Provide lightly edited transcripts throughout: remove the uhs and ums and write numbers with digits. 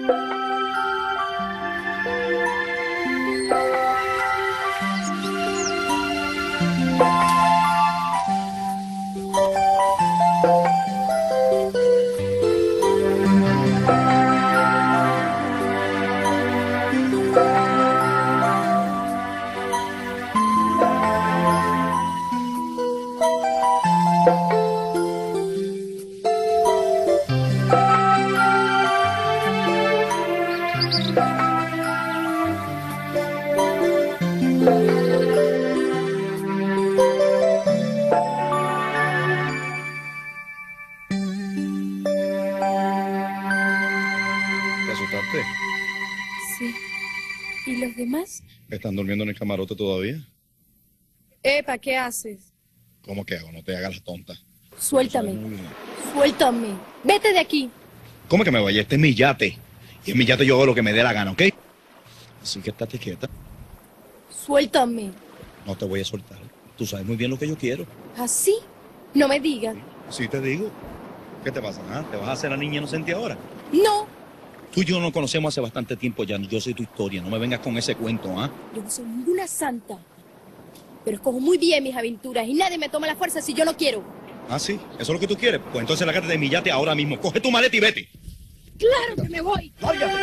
Sí. ¿Y los demás? ¿Están durmiendo en el camarote todavía? Epa, ¿qué haces? ¿Cómo que hago? No te hagas la tonta. Suéltame. Suéltame. Vete de aquí. ¿Cómo que me vaya? Este es mi yate. Y en mi yate yo hago lo que me dé la gana, ¿ok? Así que estate quieta. Suéltame. No te voy a soltar. Tú sabes muy bien lo que yo quiero. ¿Así? No me digas. Sí te digo. ¿Qué te pasa? ¿Ah? ¿Te vas a hacer la niña inocente ahora? No. Tú y yo nos conocemos hace bastante tiempo ya. Yo sé tu historia. No me vengas con ese cuento, ¿ah? Yo no soy ninguna santa. Pero escojo muy bien mis aventuras y nadie me toma la fuerza si yo no quiero. ¿Ah, sí? ¿Eso es lo que tú quieres? Pues entonces lárgate de mi yate ahora mismo. Coge tu maleta y vete. ¡Claro que me voy! ¡Lárgate!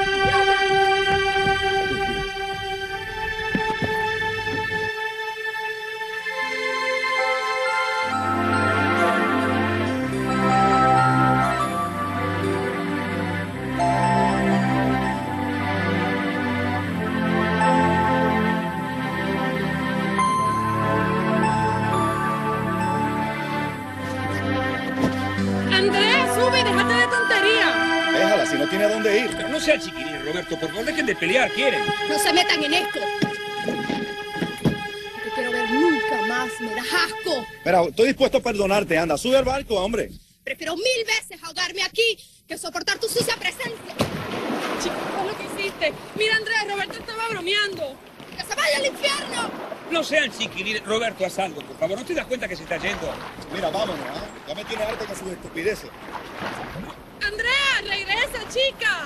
Andrés, sube, déjate de tontería. Déjala, si no tiene a dónde ir. Pero no sean chiquilines, Roberto, por favor, dejen de pelear, ¿quieren? No se metan en esto. No te quiero ver nunca más, me das asco. Mira, estoy dispuesto a perdonarte. Anda, sube al barco, hombre. Prefiero 1000 veces ahogarme aquí que soportar tu sucia presencia. Chico, ¿qué es lo que hiciste? Mira, Andrés, Roberto estaba bromeando. ¡Que se vaya al infierno! No sean chiquilines. Roberto, haz algo, por favor. ¿No te das cuenta que se está yendo? Mira, vámonos, ¿ah? Ya me tiene harto con sus estupideces. Andrea, regresa, chica.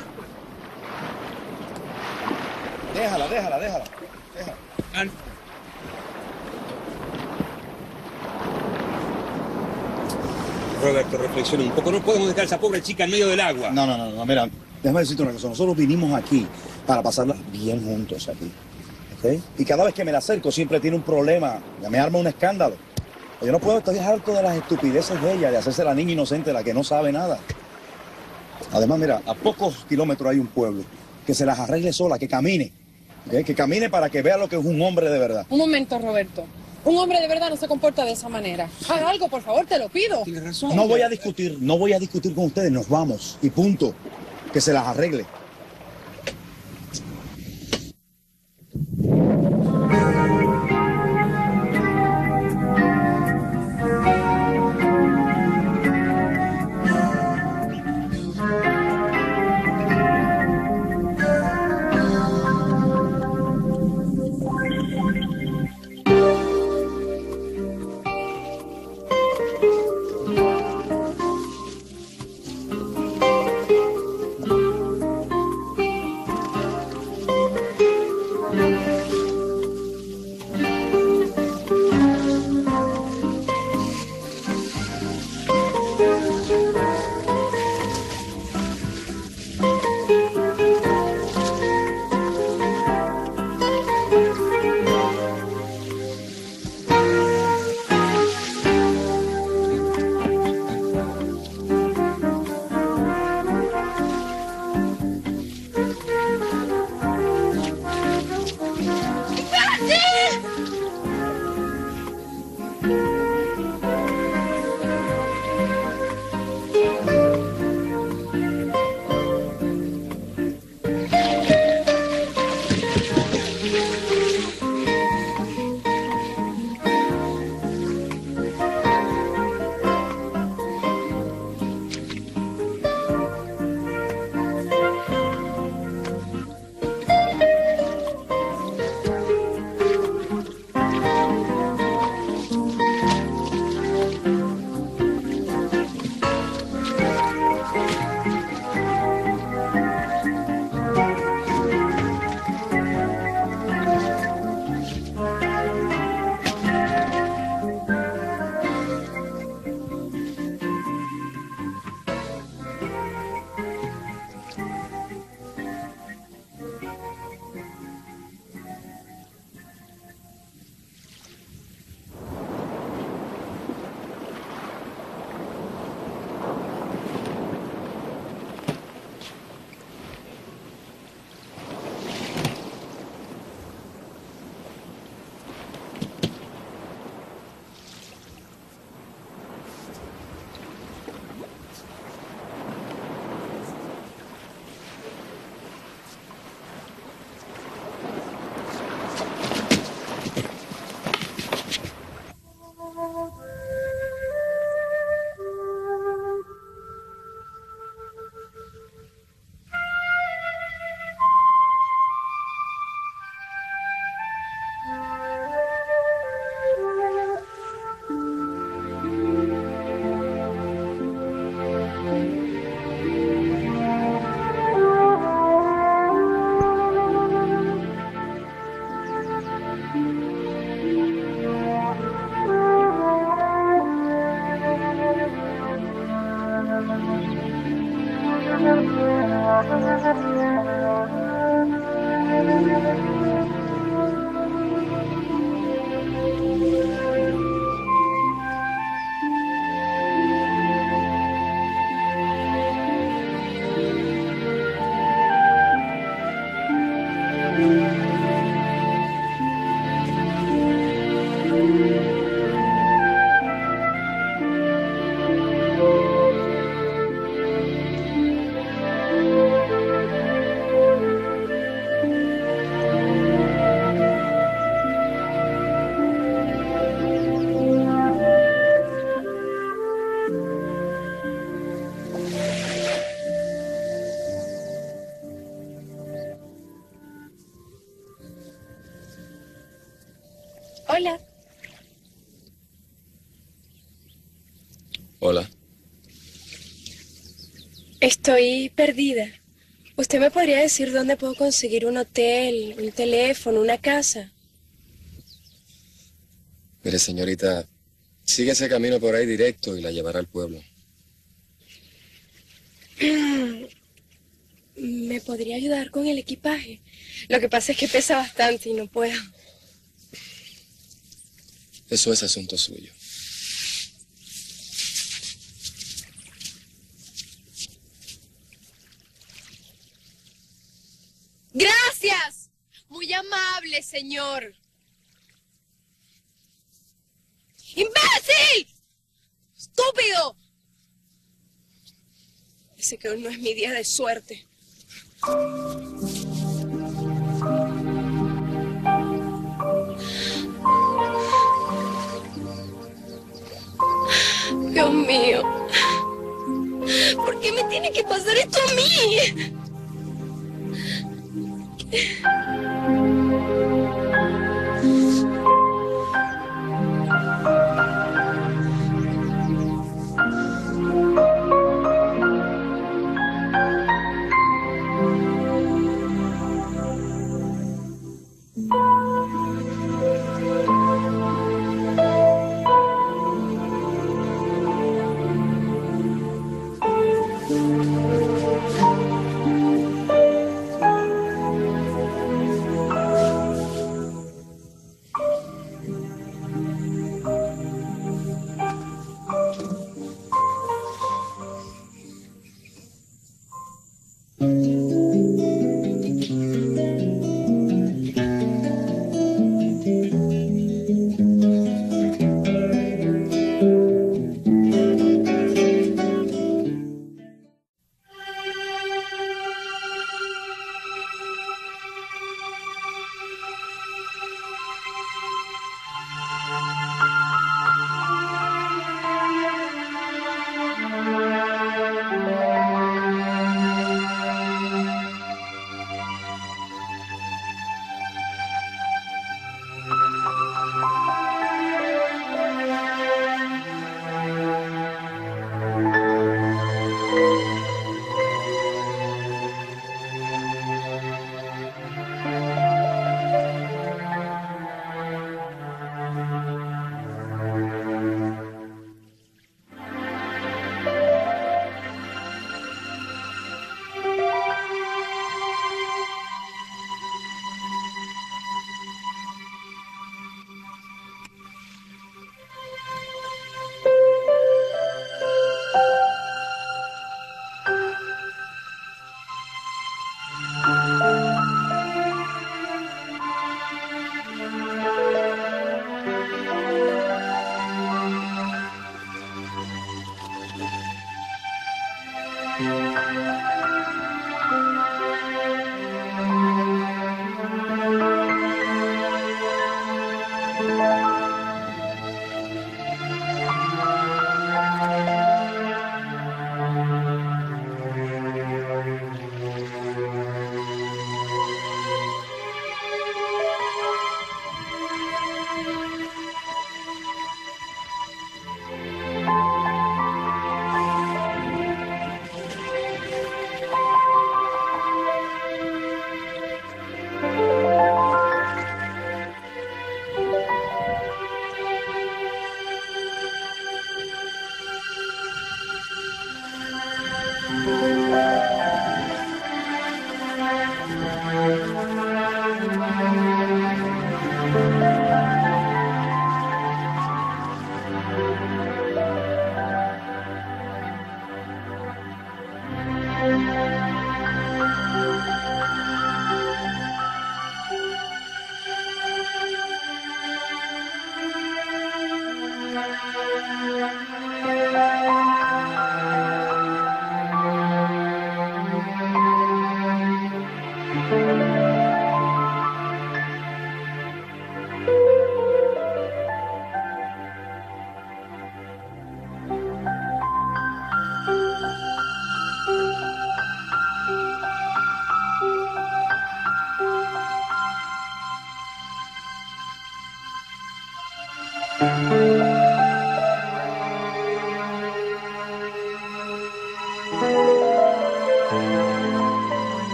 Déjala. Roberto, reflexiona un poco. No podemos dejar a esa pobre chica en medio del agua. No, mira, déjame decirte una cosa. Nosotros vinimos aquí para pasarla bien juntos aquí. ¿Ok? Y cada vez que me la acerco siempre tiene un problema. Ya me arma un escándalo. Yo no puedo, estoy harto de las estupideces de ella, de hacerse la niña inocente, la que no sabe nada. Además, mira, a pocos kilómetros hay un pueblo. Que se las arregle sola, que camine. ¿Ok? Que camine para que vea lo que es un hombre de verdad. Un momento, Roberto. Un hombre de verdad no se comporta de esa manera. Haz algo, por favor, te lo pido. Tienes razón. No voy a discutir con ustedes, nos vamos. Y punto. Que se las arregle. Hola. Hola. Estoy perdida. ¿Usted me podría decir dónde puedo conseguir un hotel, un teléfono, una casa? Mire, señorita, sigue ese camino por ahí directo y la llevará al pueblo. ¿Me podría ayudar con el equipaje? Lo que pasa es que pesa bastante y no puedo. Eso es asunto suyo. ¡Gracias! Muy amable, señor. ¡Imbécil! ¡Estúpido! Dice que hoy no es mi día de suerte. Dios mío. ¿Por qué me tiene que pasar esto a mí?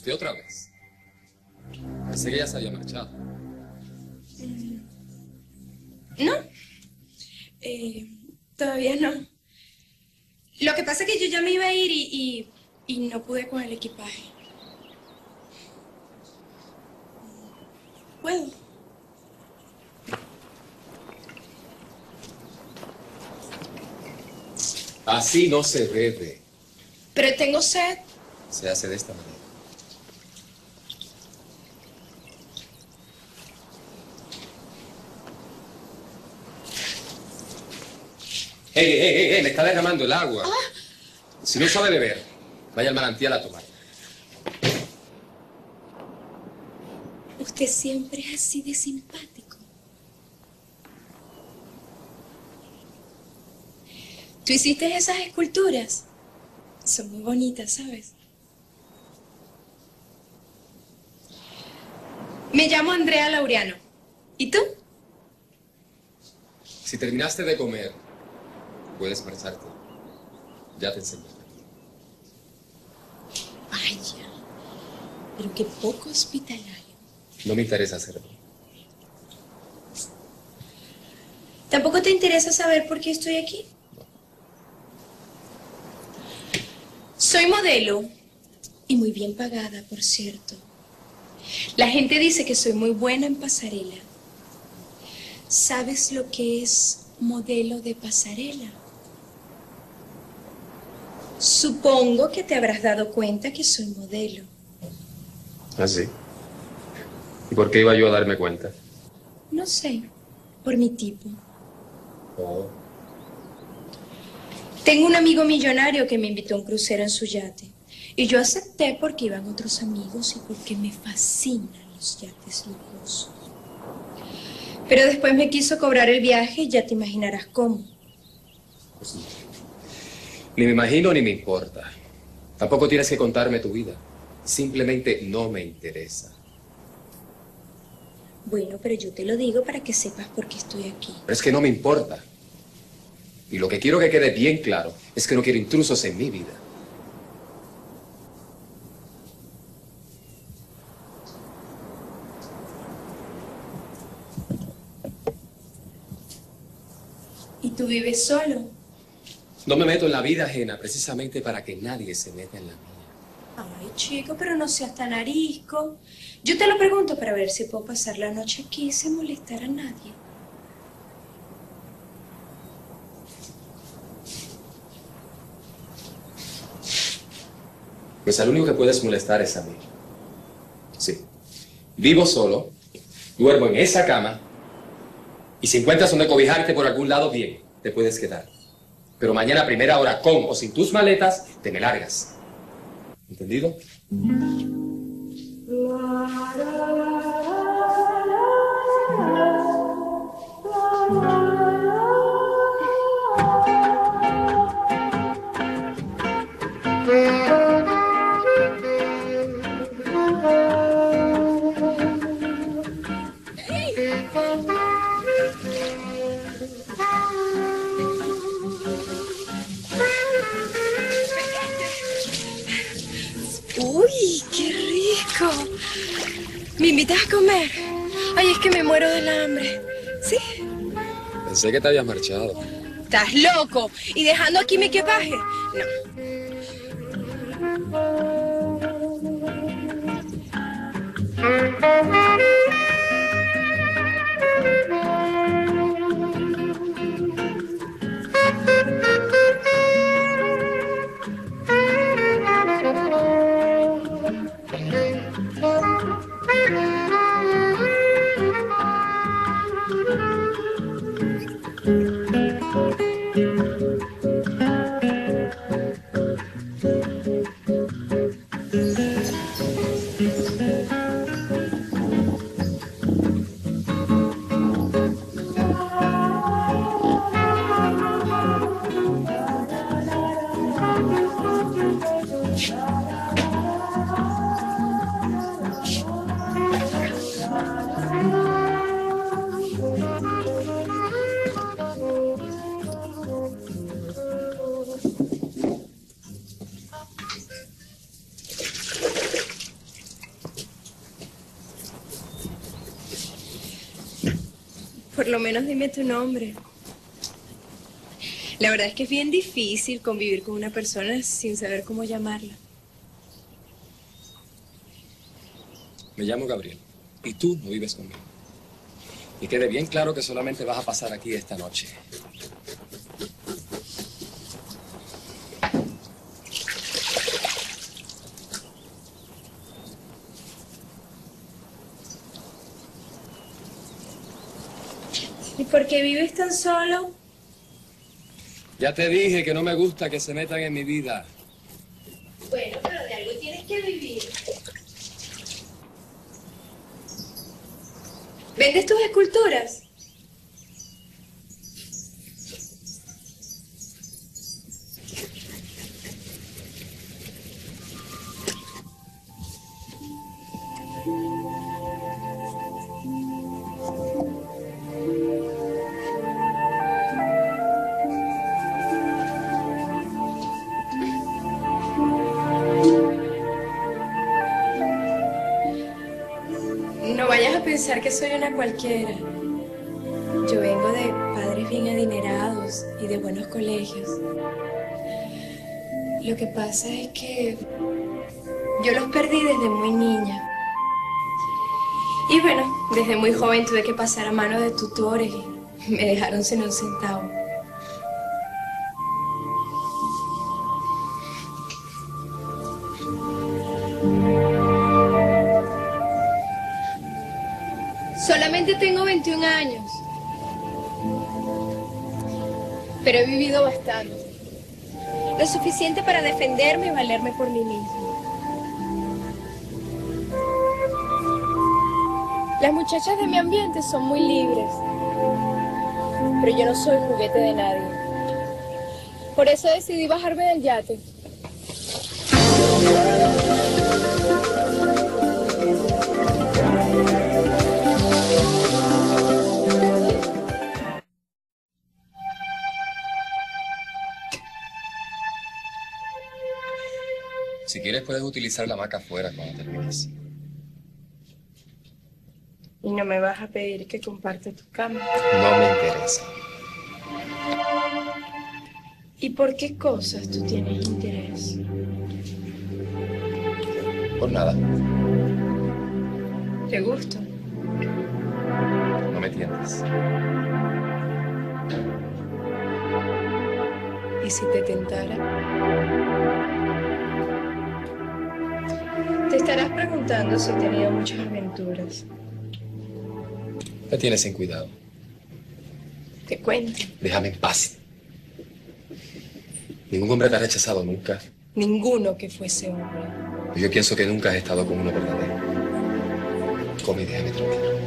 ¿Usted otra vez? Pensé que ya se había marchado. No, todavía no. Lo que pasa es que yo ya me iba a ir y no pude con el equipaje. ¿Puedo? Así no se bebe. Pero tengo sed. Se hace de esta manera. ¡Ey! Me está derramando el agua. Si no sabe beber, vaya al manantial a tomar. Usted siempre es así de simpático. ¿Tú hiciste esas esculturas? Son muy bonitas, ¿sabes? Me llamo Andrea Laureano. ¿Y tú? Si terminaste de comer, puedes marcharte. Ya te enseñé. Vaya, pero qué poco hospitalario. No me interesa hacerlo. ¿Tampoco te interesa saber por qué estoy aquí? Soy modelo y muy bien pagada, por cierto. La gente dice que soy muy buena en pasarela. ¿Sabes lo que es modelo de pasarela? Supongo que te habrás dado cuenta que soy modelo. ¿Ah, sí? ¿Y por qué iba yo a darme cuenta? No sé, por mi tipo. Oh. Tengo un amigo millonario que me invitó a un crucero en su yate. Y yo acepté porque iban otros amigos y porque me fascinan los yates lujosos. Pero después me quiso cobrar el viaje y ya te imaginarás cómo. Pues, ni me imagino ni me importa. Tampoco tienes que contarme tu vida. Simplemente no me interesa. Bueno, pero yo te lo digo para que sepas por qué estoy aquí. Pero es que no me importa. Y lo que quiero que quede bien claro es que no quiero intrusos en mi vida. ¿Y tú vives solo? No me meto en la vida ajena precisamente para que nadie se meta en la mía. Ay, chico, pero no seas tan arisco. Yo te lo pregunto para ver si puedo pasar la noche aquí sin molestar a nadie. Pues al único que puedes molestar es a mí. Sí. Vivo solo, duermo en esa cama, y si encuentras donde cobijarte por algún lado, bien, te puedes quedar. Pero mañana a primera hora, con o sin tus maletas, te me largas. ¿Entendido? ¡Uy, qué rico! ¿Me invitas a comer? Ay, es que me muero del hambre. ¿Sí? Pensé que te habías marchado. ¿Estás loco? ¿Y dejando aquí mi equipaje? No. Por lo menos dime tu nombre. La verdad es que es bien difícil convivir con una persona sin saber cómo llamarla. Me llamo Gabriel y tú no vives conmigo. Y quede bien claro que solamente vas a pasar aquí esta noche. ¿Y por qué vives tan solo? Ya te dije que no me gusta que se metan en mi vida. Bueno, pero de algo tienes que vivir. ¿Vendes tus esculturas? No vayas a pensar que soy una cualquiera. Yo vengo de padres bien adinerados y de buenos colegios. Lo que pasa es que yo los perdí desde muy niña. Y bueno, desde muy joven tuve que pasar a manos de tutores y me dejaron sin un centavo. Solamente tengo 21 años, pero he vivido bastante. Lo suficiente para defenderme y valerme por mí mismo. Las muchachas de mi ambiente son muy libres, pero yo no soy juguete de nadie. Por eso decidí bajarme del yate. Si quieres puedes utilizar la hamaca afuera cuando termines. Y no me vas a pedir que comparte tu cama. No me interesa. ¿Y por qué cosas tú tienes interés? Por nada. ¿Te gusto? No me tientes. ¿Y si te tentara? Te estarás preguntando si he tenido muchas aventuras. Me tienes sin cuidado. Te cuento. Déjame en paz. Ningún hombre te ha rechazado nunca. Ninguno que fuese hombre. Yo pienso que nunca has estado con uno verdadero. Come y déjame tranquilo.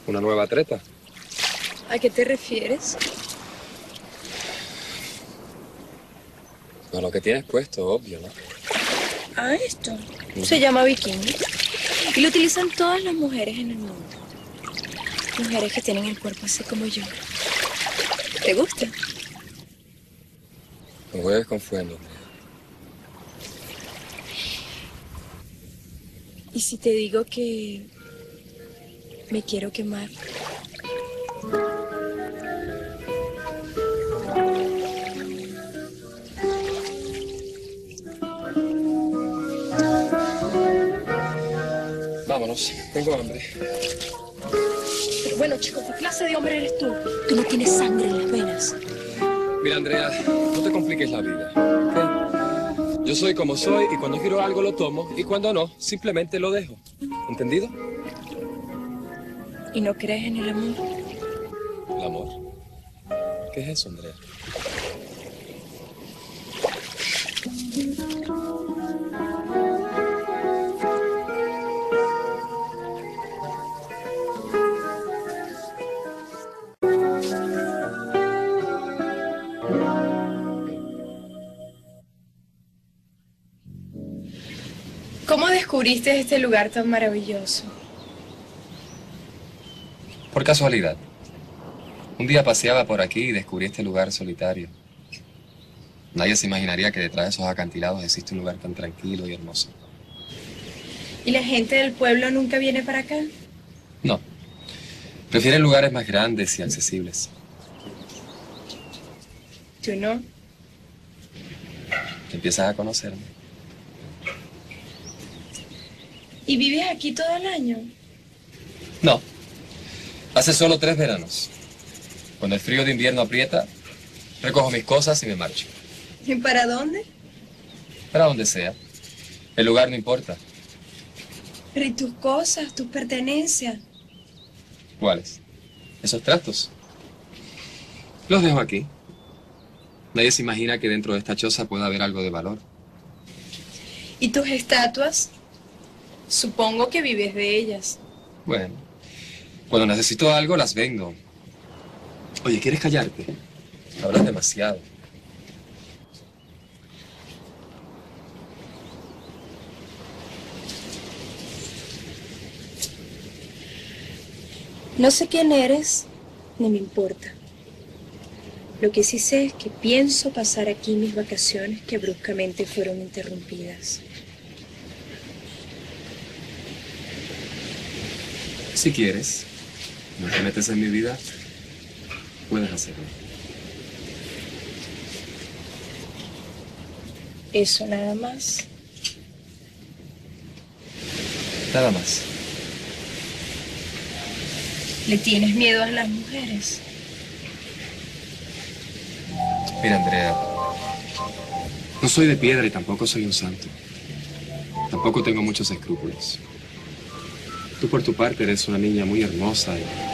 ¿Una nueva treta? ¿A qué te refieres? No, lo que tienes puesto, obvio, ¿no? Ah, esto. Se llama bikini. Y lo utilizan todas las mujeres en el mundo. Mujeres que tienen el cuerpo así como yo. ¿Te gusta? No juegues con fuego, Andrea. ¿Y si te digo que me quiero quemar? Vámonos, tengo hambre. Pero bueno, chicos, ¿qué clase de hombre eres tú? Tú no tienes sangre en las venas. Mira, Andrea, no te compliques la vida, ¿ok? Yo soy como soy y cuando quiero algo lo tomo y cuando no, simplemente lo dejo. ¿Entendido? ¿Y no crees en el amor? ¿El amor? ¿Qué es eso, Andrea? ¿Cómo descubriste este lugar tan maravilloso? Por casualidad. Un día paseaba por aquí y descubrí este lugar solitario. Nadie se imaginaría que detrás de esos acantilados existe un lugar tan tranquilo y hermoso. ¿Y la gente del pueblo nunca viene para acá? No. Prefieren lugares más grandes y accesibles. ¿Tú no? Empiezas a conocerme. ¿Y vives aquí todo el año? No. Hace solo 3 veranos. Cuando el frío de invierno aprieta, recojo mis cosas y me marcho. ¿Y para dónde? Para donde sea. El lugar no importa. Pero ¿y tus cosas, tus pertenencias? ¿Cuáles? Esos trastos. Los dejo aquí. Nadie se imagina que dentro de esta choza pueda haber algo de valor. ¿Y tus estatuas? Supongo que vives de ellas. Bueno, cuando necesito algo las vendo. Oye, ¿quieres callarte? Hablas demasiado. No sé quién eres, ni me importa. Lo que sí sé es que pienso pasar aquí mis vacaciones que bruscamente fueron interrumpidas. Si quieres, no te metes en mi vida, puedes hacerlo. Eso nada más. Nada más. ¿Le tienes miedo a las mujeres? Mira, Andrea, no soy de piedra y tampoco soy un santo. Tampoco tengo muchos escrúpulos. Tú por tu parte eres una niña muy hermosa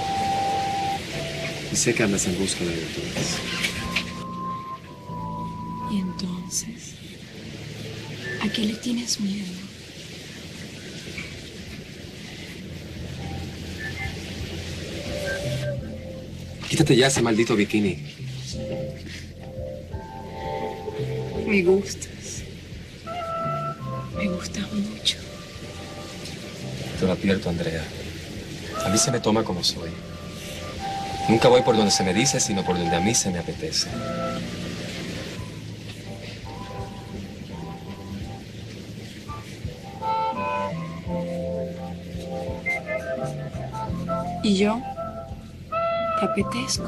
y sé que andas en busca de aventuras. ¿Y entonces? ¿A qué le tienes miedo? Quítate ya ese maldito bikini. Me gustas. Me gustas mucho. Te lo advierto, Andrea. A mí se me toma como soy. Nunca voy por donde se me dice, sino por donde a mí se me apetece. ¿Y yo? ¿Te apetezco?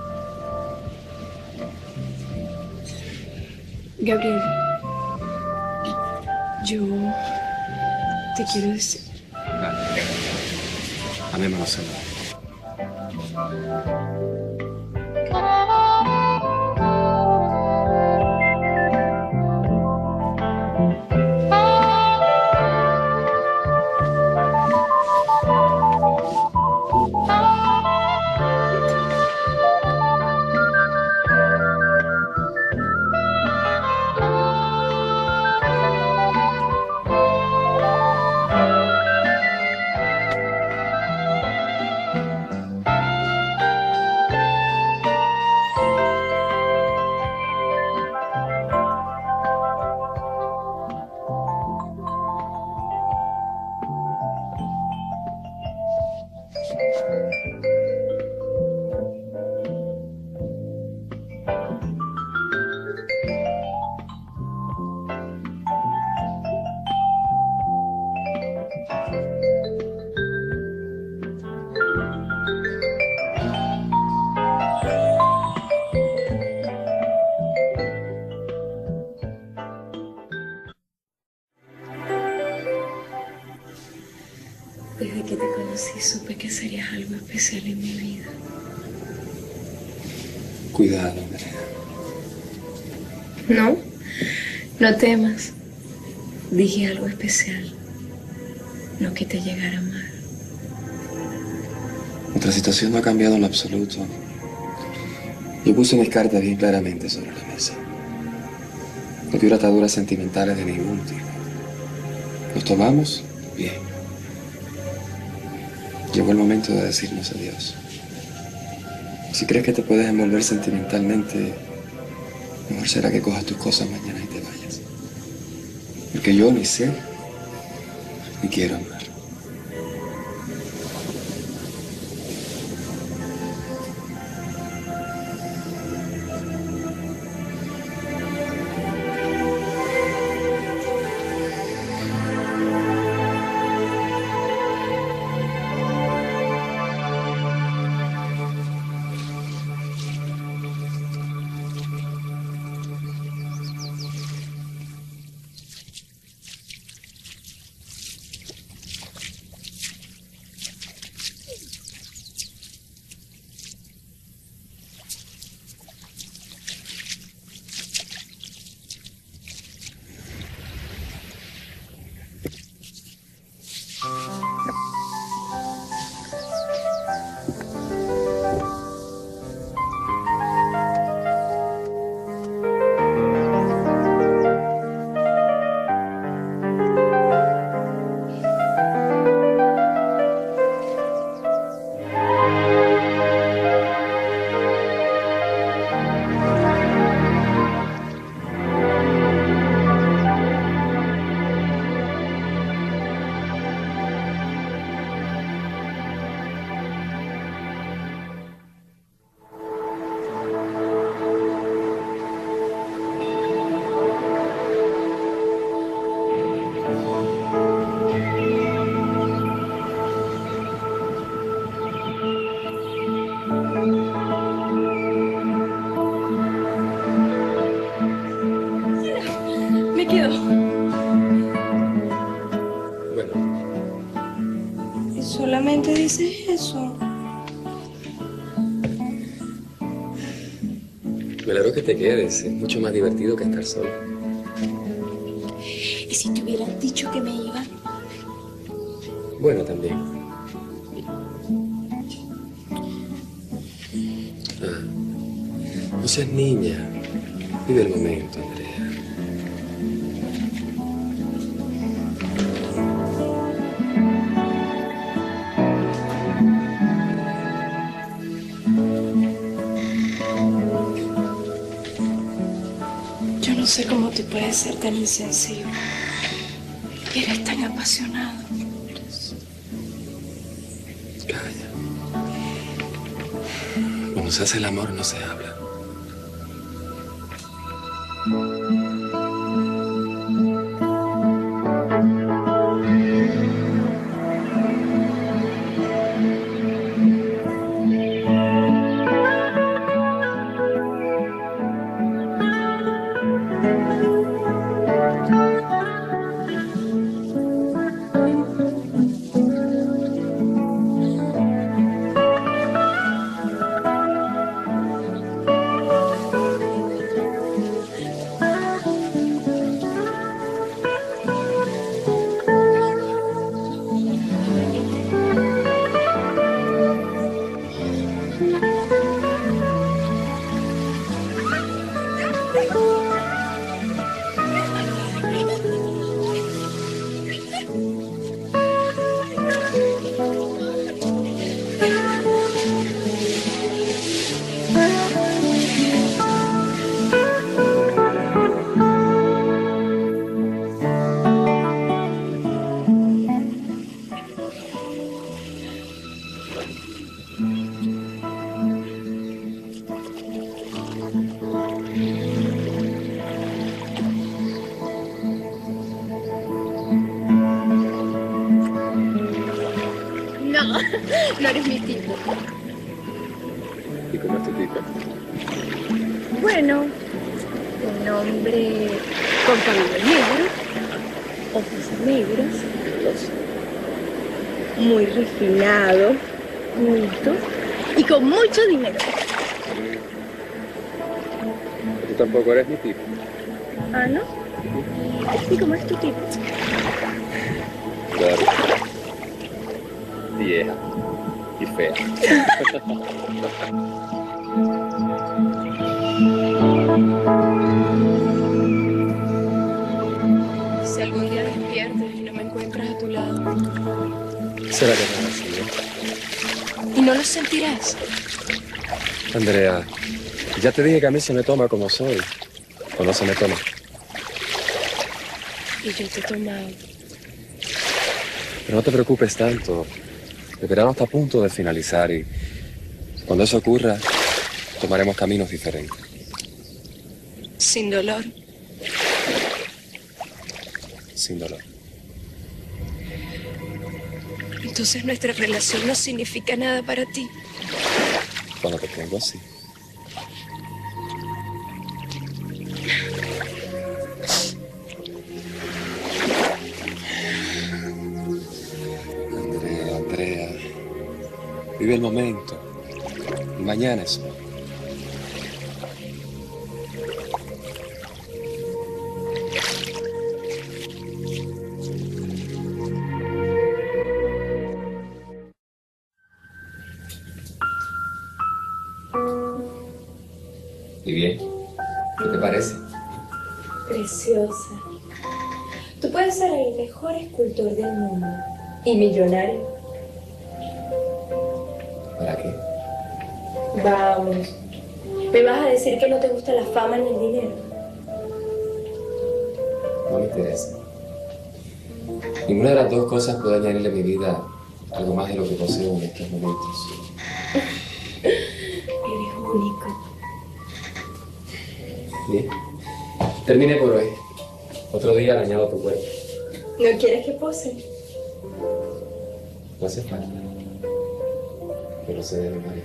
Gabriel, yo te quiero decir... Vale. Amémonos, Andrea. serías algo especial en mi vida. Cuidado, Andrea. No, no temas. Dije algo especial. No que te llegara a amar. Nuestra situación no ha cambiado en lo absoluto. Yo puse mis cartas bien claramente sobre la mesa. No quiero ataduras sentimentales de ningún tipo. ¿Nos tomamos? Bien. Llegó el momento de decirnos adiós. Si crees que te puedes envolver sentimentalmente, mejor será que cojas tus cosas mañana y te vayas. Porque yo ni sé, ni quiero amar. Me quedo. Bueno, Y solamente dices eso. me alegro que te quedes. Es mucho más divertido que estar solo. ¿Y si te hubieran dicho que me iba? Bueno, también. No seas niña. Vive el momento, Andrea. Yo no sé cómo tú puedes ser tan insensible. Y eres tan apasionado. Calla. Cuando se hace el amor no se habla. No eres mi tipo. ¿Y cómo es tu tipo? Bueno, un hombre con cabello negro, ojos negros, muy refinado, Culto y con mucho dinero. Tú tampoco eres mi tipo. ¿Ah, no? ¿Y cómo es tu tipo? Claro. Vieja y fea. Si algún día despiertas y no me encuentras a tu lado, ¿Será que no es así? y no lo sentirás. Andrea, ya te dije que a mí se me toma como soy. O no se me toma. Y yo te he tomado. Pero no te preocupes tanto. El verano está a punto de finalizar y cuando eso ocurra, tomaremos caminos diferentes. Sin dolor. Sin dolor. Entonces nuestra relación no significa nada para ti. Cuando te tengo así. Andrea. Vive el momento. Y mañana es hoy. ¿Y bien? ¿Qué te parece? Preciosa. Tú puedes ser el mejor escultor del mundo. Y millonario. ¿Para qué? Vamos. ¿Me vas a decir que no te gusta la fama ni el dinero? No me interesa. Ninguna de las dos cosas puede añadirle a mi vida algo más de lo que poseo en estos momentos. Eres único. Bien. Terminé por hoy. Otro día le añado tu cuerpo. ¿No quieres que pose? No hace falta. Pero se debe, María.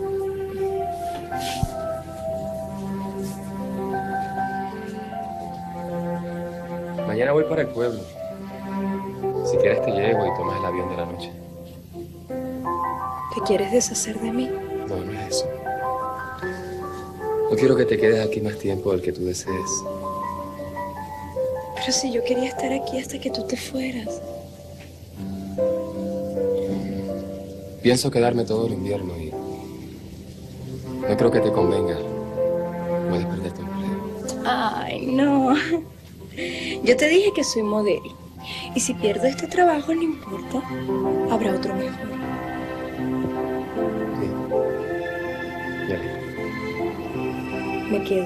Mañana voy para el pueblo. Si quieres te llevo y tomas el avión de la noche. ¿Te quieres deshacer de mí? No, no es eso. No quiero que te quedes aquí más tiempo del que tú desees. Pero si yo quería estar aquí hasta que tú te fueras. Pienso quedarme todo el invierno y no creo que te convenga. Puedes perder tu empleo. Ay, no. Yo te dije que soy modelo. Y si pierdo este trabajo, no importa. Habrá otro mejor. Sí. Ya. Me quedo.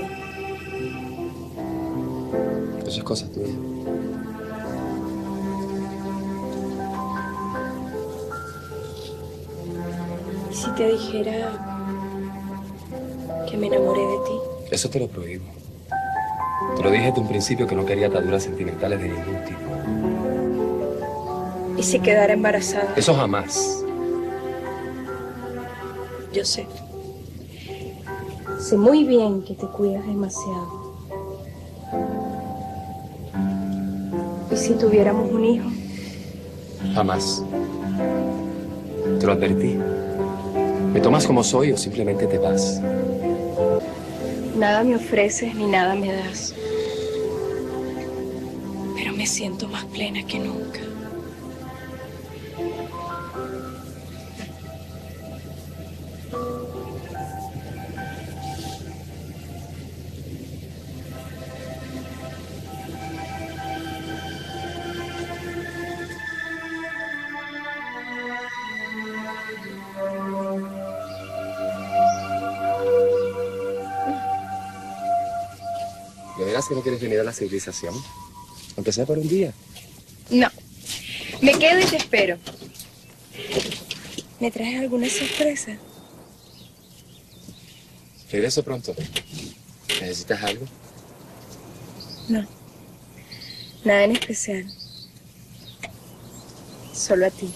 Eso es cosa tuya. ¿Y si te dijera que me enamoré de ti? Eso te lo prohíbo. Te lo dije desde un principio que no quería ataduras sentimentales de ningún tipo. ¿Y si quedara embarazada? Eso jamás. Yo sé. Sé muy bien que te cuidas demasiado. ¿Y si tuviéramos un hijo? Jamás. Te lo advertí. ¿Me tomas como soy o simplemente te vas? Nada me ofreces ni nada me das. Pero me siento más plena que nunca. ¿De veras que no quieres venir a la civilización? Aunque sea por un día. No. Me quedo y te espero. ¿Me traes alguna sorpresa? Regreso pronto. ¿Necesitas algo? No. Nada en especial. Solo a ti.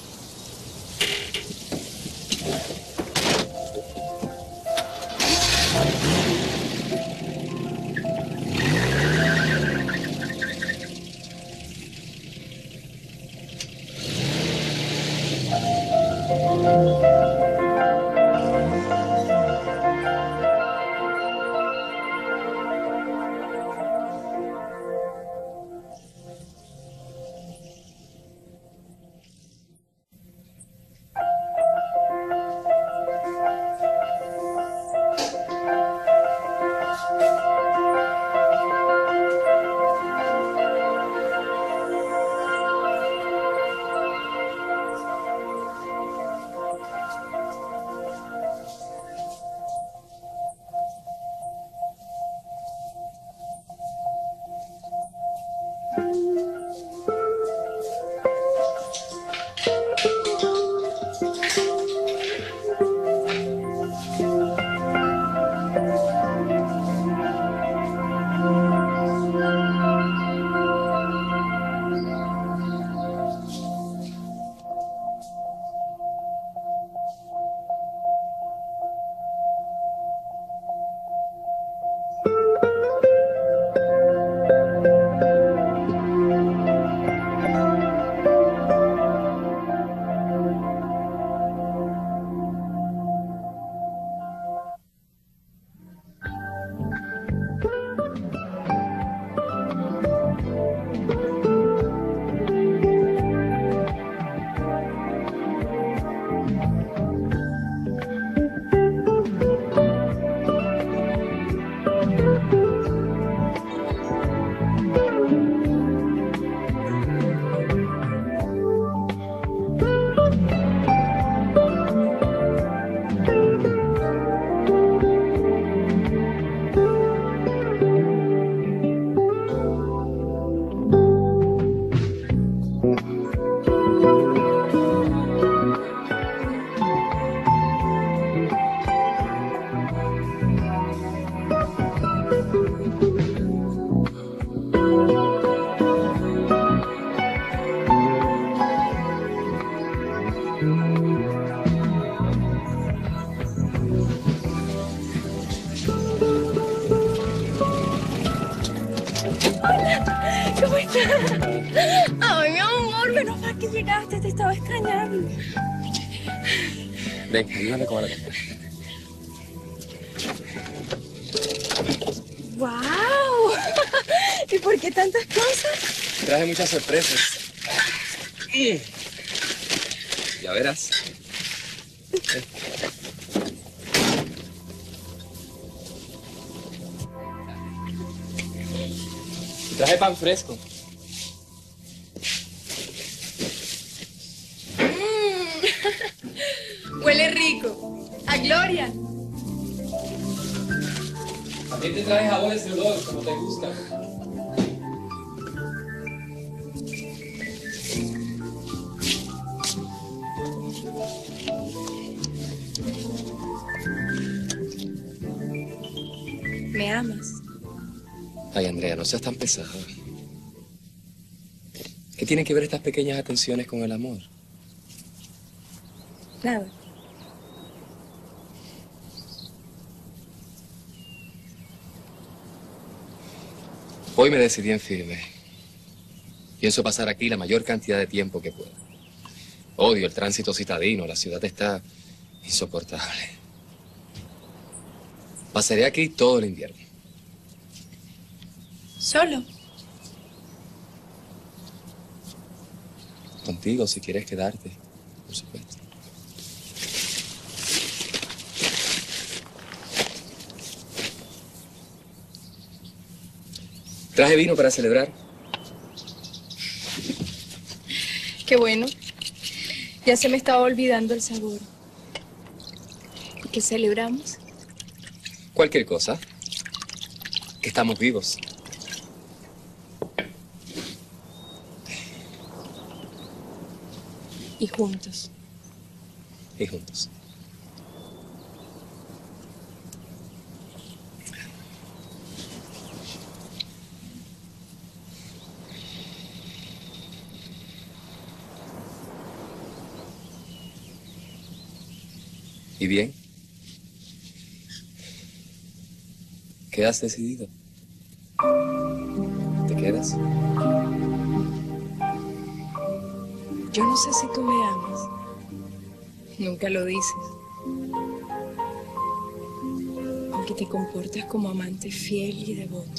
Ay, mi amor, menos mal que llegaste, te estaba extrañando. Ven, ayúdame con la compra. ¡Wow! ¿Y por qué tantas cosas? Traje muchas sorpresas. Ya verás. Traje pan fresco. Huele rico. ¡A gloria! También te traje jabones de olor, como te gusta. ¿Me amas? Ay, Andrea, no seas tan pesada. ¿Qué tienen que ver estas pequeñas atenciones con el amor? Nada. Hoy me decidí en firme. Pienso pasar aquí la mayor cantidad de tiempo que pueda. Odio el tránsito citadino, la ciudad está insoportable. Pasaré aquí todo el invierno. ¿Solo? Contigo, si quieres quedarte, por supuesto. Traje vino para celebrar. Qué bueno. Ya se me estaba olvidando el sabor. ¿Y qué celebramos? Cualquier cosa. Que estamos vivos. Y juntos. Y juntos. ¿Y bien? ¿Qué has decidido? ¿Te quedas? Yo no sé si tú me amas. Nunca lo dices. Aunque te comportas como amante fiel y devoto.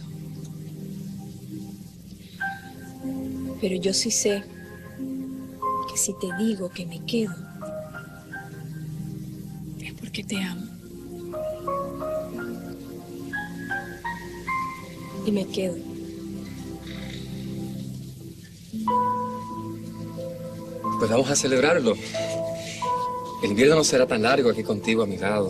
Pero yo sí sé que si te digo que me quedo, es porque te amo. Y me quedo. Pues vamos a celebrarlo. El invierno no será tan largo aquí contigo a mi lado.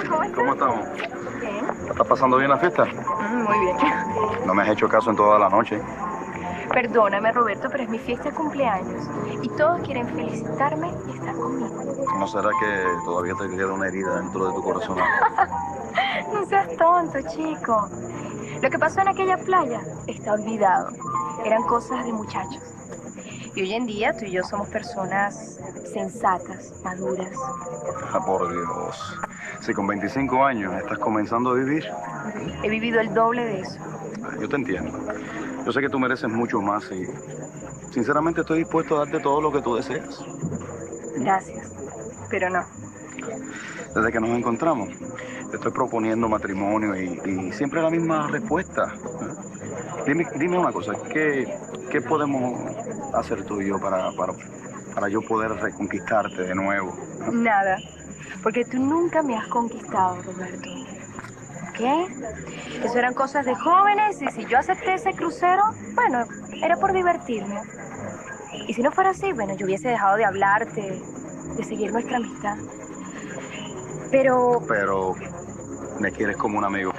¿cómo estás? ¿Cómo estamos? Bien. ¿La estás pasando bien la fiesta? Muy bien. No me has hecho caso en toda la noche. Perdóname, Roberto, pero es mi fiesta de cumpleaños. Y todos quieren felicitarme y estar conmigo. ¿No será que todavía te queda una herida dentro de tu corazón? No seas tonto, chico. Lo que pasó en aquella playa está olvidado. Eran cosas de muchachos. Y hoy en día tú y yo somos personas sensatas, maduras. Ah, por Dios. Si con 25 años estás comenzando a vivir, He vivido el doble de eso. yo te entiendo. Yo sé que tú mereces mucho más y sinceramente estoy dispuesto a darte todo lo que tú deseas. Gracias, pero no. Desde que nos encontramos, te estoy proponiendo matrimonio y siempre la misma respuesta. Dime una cosa, ¿qué podemos hacer tú y yo para yo poder reconquistarte de nuevo? Nada, porque tú nunca me has conquistado, Roberto. ¿Qué? Eso eran cosas de jóvenes y si yo acepté ese crucero, bueno, era por divertirme. Y si no fuera así, bueno, yo hubiese dejado de hablarte, de seguir nuestra amistad. Pero Pero me quieres como un amigo.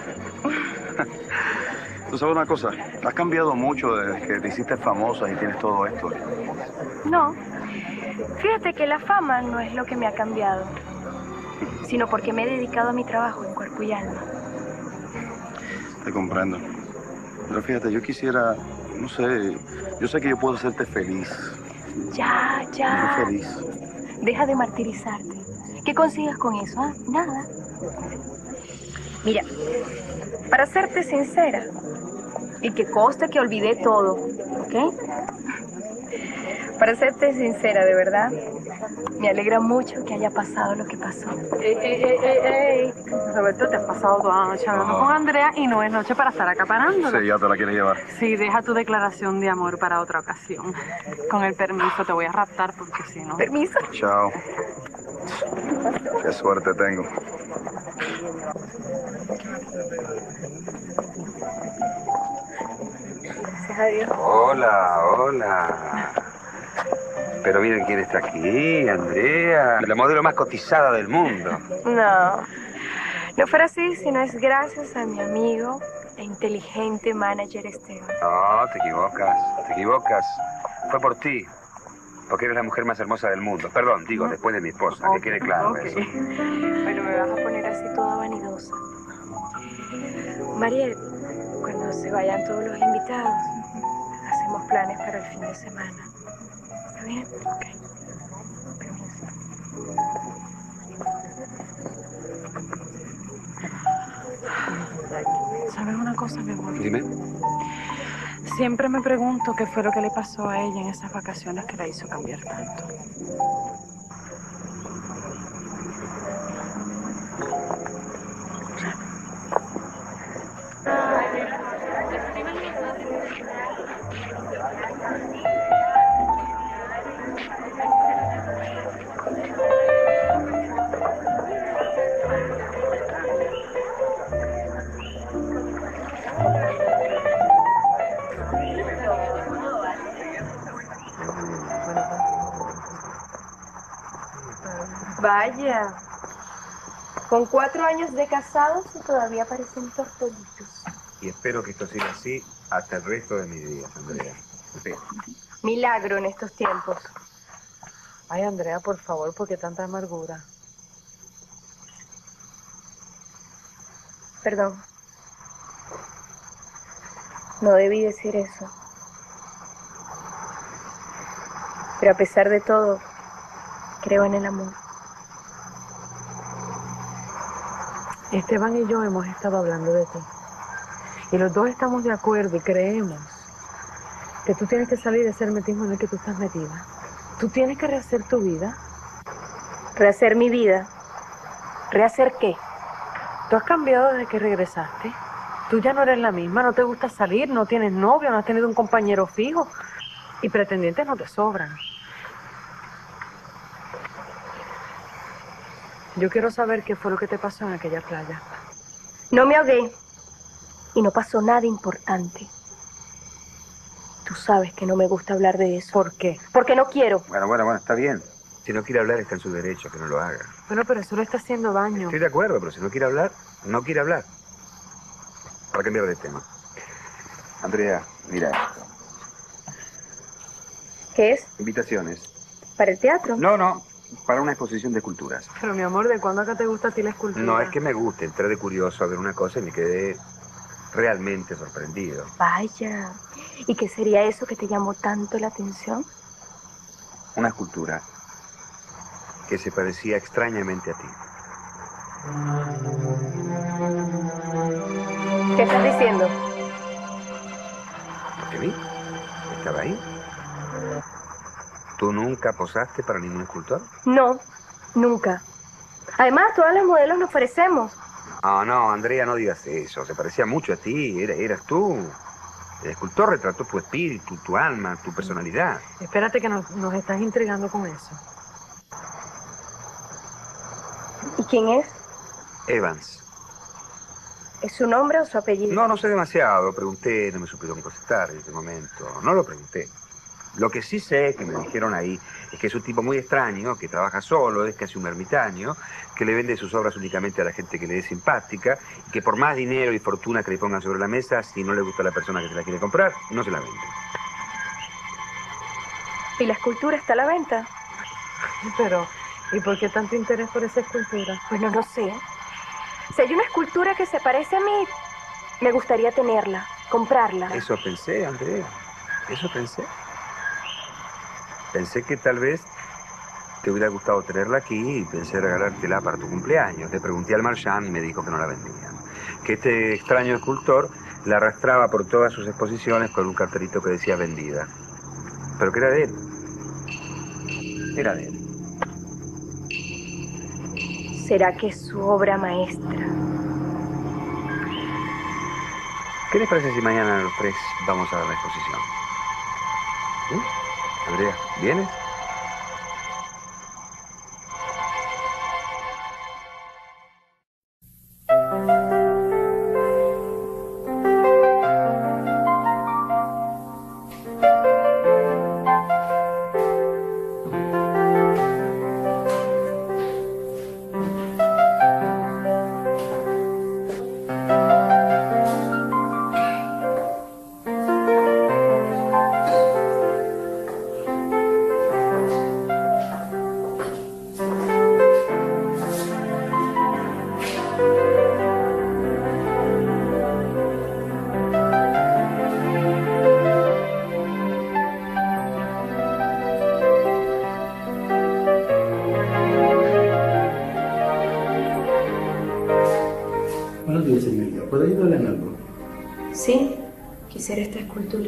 Tú sabes una cosa, has cambiado mucho desde que te hiciste famosa y tienes todo esto. no, fíjate que la fama no es lo que me ha cambiado, sino porque me he dedicado a mi trabajo en cuerpo y alma. Te comprendo. Pero fíjate, yo quisiera, no sé, yo sé que yo puedo hacerte feliz. Ya, Muy ya. feliz. Deja de martirizarte. ¿Qué consigues con eso? Ah, nada. Mira, para serte sincera, y que conste que olvidé todo, ¿ok? Para serte sincera, de verdad, me alegra mucho que haya pasado lo que pasó. Ey. Roberto, te has pasado toda la noche hablando con Andrea y no es noche para estar acaparándola. Sí, ya te la quieres llevar. Sí, deja tu declaración de amor para otra ocasión. Con el permiso, te voy a raptar porque si no... Permiso. Chao. Qué suerte tengo. Gracias a Dios. Hola. Pero miren quién está aquí, Andrea. La modelo más cotizada del mundo. No fuera así si no es gracias a mi amigo e inteligente manager Esteban. No, te equivocas. Fue por ti. Porque eres la mujer más hermosa del mundo. Perdón, digo, después de mi esposa, que quede claro eso. Bueno, me vas a poner así toda vanidosa. Mariel, cuando se vayan todos los invitados, hacemos planes para el fin de semana. ¿Está bien? Ok. Permiso. ¿Sabes una cosa, mi amor? Dime. Siempre me pregunto qué fue lo que le pasó a ella en esas vacaciones que la hizo cambiar tanto. Vaya. Con 4 años de casados y todavía parecen tortolitos. Y espero que esto siga así hasta el resto de mis días, Andrea. Sí. Milagro en estos tiempos. Ay, Andrea, por favor, ¿por qué tanta amargura? Perdón. No debí decir eso. Pero a pesar de todo, creo en el amor. Esteban y yo hemos estado hablando de ti. Y los dos estamos de acuerdo y creemos que tú tienes que salir de ese hermetismo en el que tú estás metida. Tú tienes que rehacer tu vida. Rehacer mi vida. ¿Rehacer qué? Tú has cambiado desde que regresaste. Tú ya no eres la misma, no te gusta salir, no tienes novio, no has tenido un compañero fijo. Y pretendientes no te sobran. Yo quiero saber qué fue lo que te pasó en aquella playa. No me ahogué. Y no pasó nada importante. Tú sabes que no me gusta hablar de eso. ¿Por qué? Porque no quiero. Bueno, está bien. Si no quiere hablar, está en su derecho, que no lo haga. Bueno, pero eso le está haciendo daño. Estoy de acuerdo, pero si no quiere hablar, no quiere hablar. Para cambiar de tema. Andrea, mira esto. ¿Qué es? Invitaciones. ¿Para el teatro? No, para una exposición de esculturas. Pero, mi amor, ¿de cuándo acá te gusta a ti la escultura? No, es que me guste. Entré de curioso a ver una cosa y me quedé realmente sorprendido. Vaya. ¿Y qué sería eso que te llamó tanto la atención? Una escultura que se parecía extrañamente a ti. ¿Qué estás diciendo? ¿Te vi? ¿Estaba ahí? ¿Tú nunca posaste para ningún escultor? No, nunca. Además, todas las modelos nos parecemos. No, Andrea, no digas eso. Se parecía mucho a ti. Eras tú. El escultor retrató tu espíritu, tu alma, tu personalidad. Espérate que nos estás intrigando con eso. ¿Y quién es? Evans. ¿Es su nombre o su apellido? No sé demasiado. Pregunté, no me supieron contestar en este momento. No lo pregunté. Lo que sí sé, que me dijeron ahí, es que es un tipo muy extraño, que trabaja solo, es casi un ermitaño, que le vende sus obras únicamente a la gente que le es simpática, y que por más dinero y fortuna que le pongan sobre la mesa, si no le gusta a la persona que se la quiere comprar, no se la vende. ¿Y la escultura está a la venta? Pero, ¿y por qué tanto interés por esa escultura? Pues no lo sé. Si hay una escultura que se parece a mí, me gustaría tenerla, comprarla. Eso pensé, Andrea. Eso pensé. Pensé que tal vez te hubiera gustado tenerla aquí y pensé regalártela para tu cumpleaños. Le pregunté al marchand y me dijo que no la vendían. Que este extraño escultor la arrastraba por todas sus exposiciones con un cartelito que decía vendida. Pero que era de él. Era de él. ¿Será que es su obra maestra? ¿Qué les parece si mañana los tres vamos a la exposición? ¿Sí? Andrea, ¿vienes? Buenos días, señorita. ¿Puedo ayudarle en algo? Sí, quisiera esta escultura.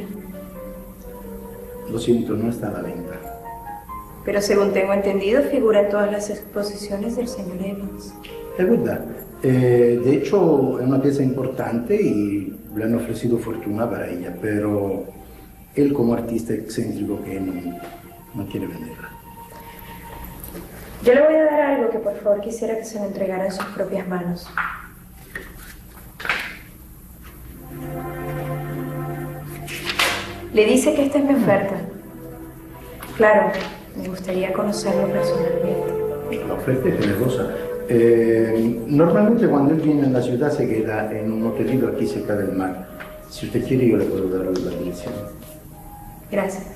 Lo siento, no está a la venta. Pero según tengo entendido, figura en todas las exposiciones del señor Evans. Es verdad. De hecho, es una pieza importante y le han ofrecido fortuna para ella, pero él como artista excéntrico que no quiere venderla. Yo le voy a dar algo que por favor quisiera que se lo entregara en sus propias manos. Le dice que esta es mi oferta. Claro, me gustaría conocerlo personalmente. La oferta es generosa. Normalmente cuando él viene en la ciudad se queda en un hotelito aquí cerca del mar. Si usted quiere yo le puedo dar la dirección. Gracias.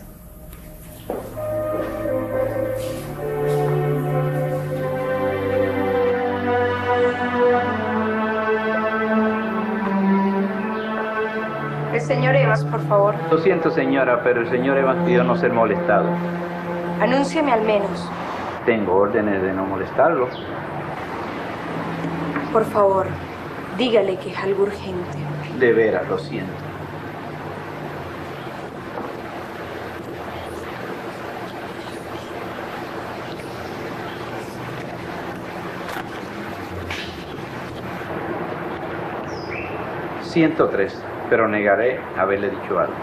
El señor Evans, por favor. Lo siento, señora, pero el señor Evans pidió no ser molestado. Anúnciame al menos. Tengo órdenes de no molestarlo. Por favor, dígale que es algo urgente. De veras, lo siento. ...103, pero negaré haberle dicho algo.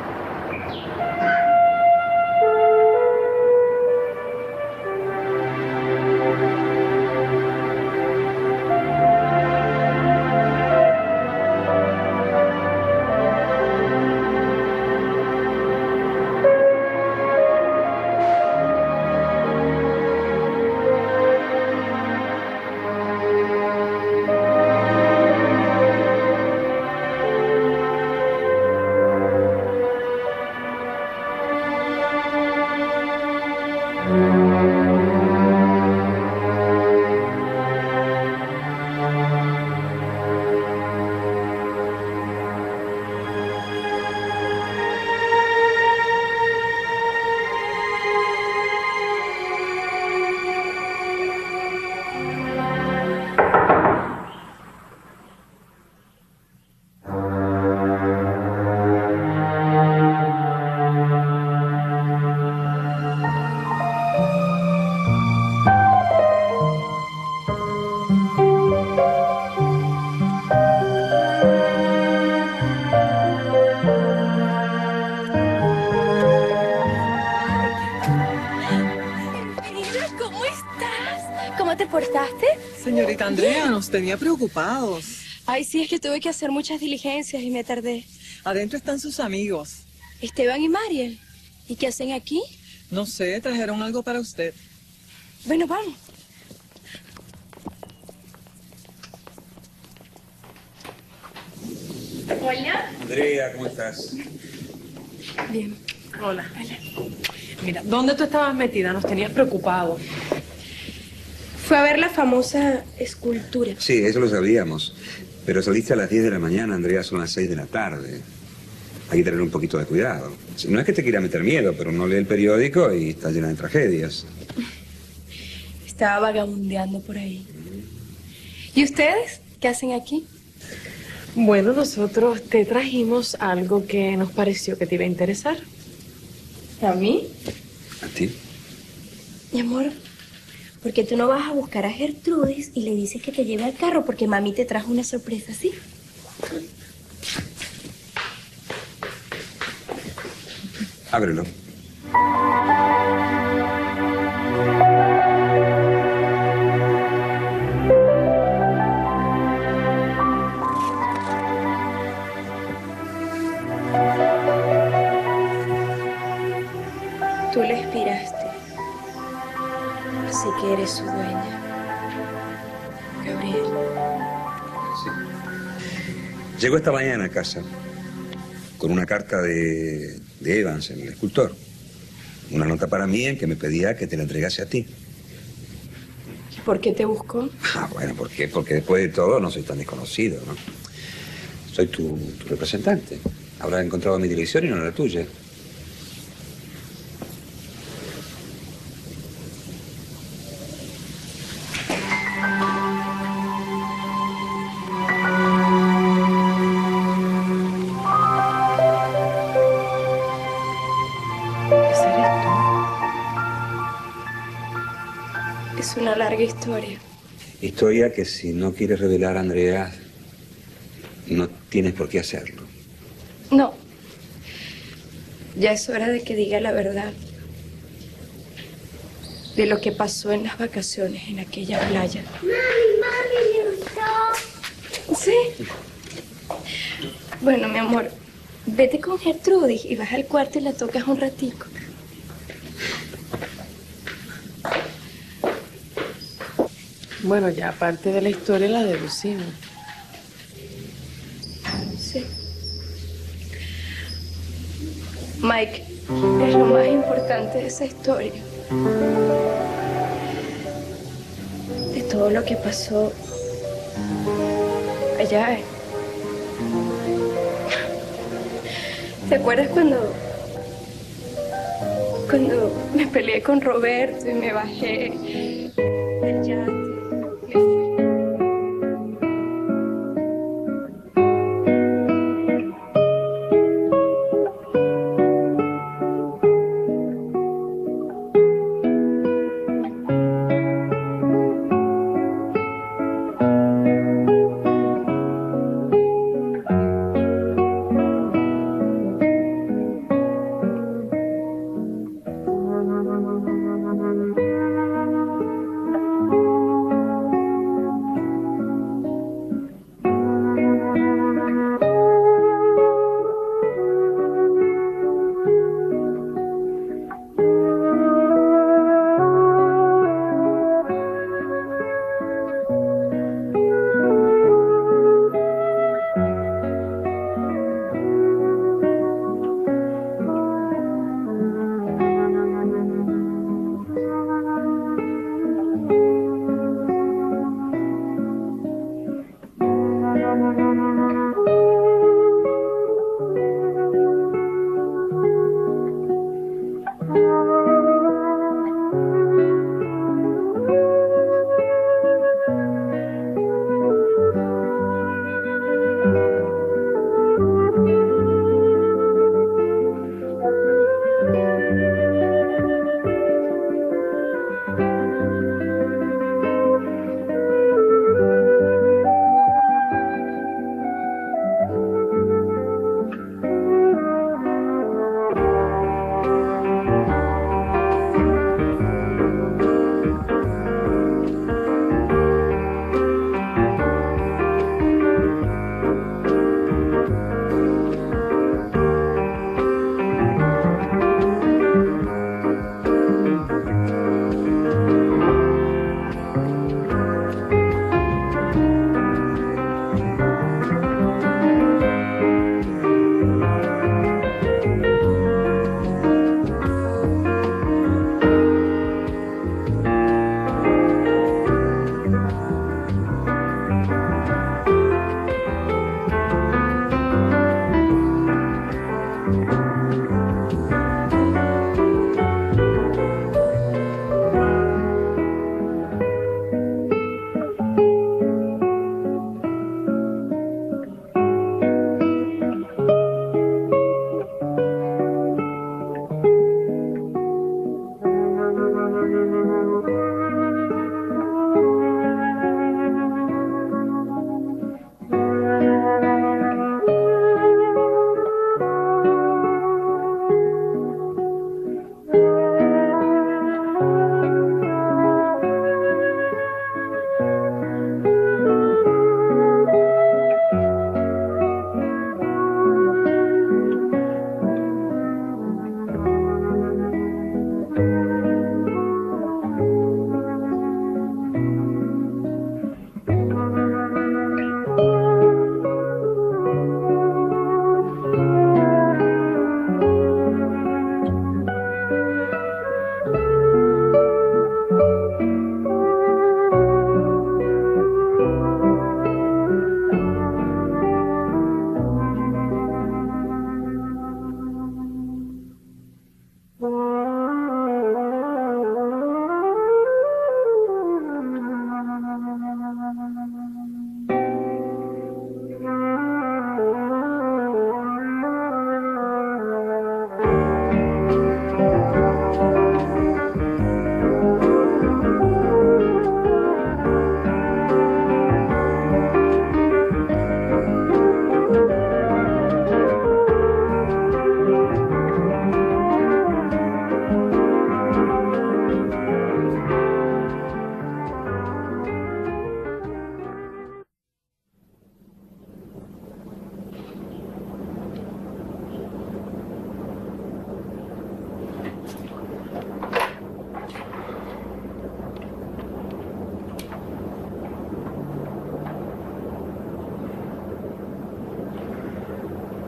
¿Cómo te portaste? Señorita Andrea, nos tenía preocupados. Ay, sí, es que tuve que hacer muchas diligencias y me tardé. Adentro están sus amigos. Esteban y Mariel. ¿Y qué hacen aquí? No sé, trajeron algo para usted. Bueno, vamos. Hola. Andrea, ¿cómo estás? Bien. Hola. Mira, ¿dónde tú estabas metida? Nos tenías preocupados. Fue a ver la famosa escultura. Sí, eso lo sabíamos. Pero saliste a las 10 de la mañana, Andrea, son las 6 de la tarde. Hay que tener un poquito de cuidado. No es que te quiera meter miedo, pero no lee el periódico y está llena de tragedias. Estaba vagabundeando por ahí. ¿Y ustedes? ¿Qué hacen aquí? Bueno, nosotros te trajimos algo que nos pareció que te iba a interesar. ¿A mí? ¿A ti? Mi amor, ¿por qué tú no vas a buscar a Gertrudis y le dices que te lleve al carro? Porque mami te trajo una sorpresa, ¿sí? Ábrelo. Tú le inspiraste. Así que eres su dueña. Gabriel. Sí. Llegó esta mañana a casa con una carta de Evans, el escultor. Una nota para mí en que me pedía que te la entregase a ti. ¿Y por qué te buscó? Ah, bueno, ¿por qué? Porque después de todo no soy tan desconocido, ¿no? Soy tu representante. Habrás encontrado mi dirección y no la tuya. Es una larga historia. Historia que si no quieres revelar, Andrea, no tienes por qué hacerlo. No. Ya es hora de que diga la verdad. De lo que pasó en las vacaciones en aquella playa. Mami, ¿le gustó? Sí. Bueno, mi amor, vete con Gertrudis y vas al cuarto y la tocas un ratico. Bueno, ya parte de la historia la deducimos. Sí. Mike, es lo más importante de esa historia. De todo lo que pasó allá. ¿Te acuerdas cuando me peleé con Roberto y me bajé del yate? Me fui.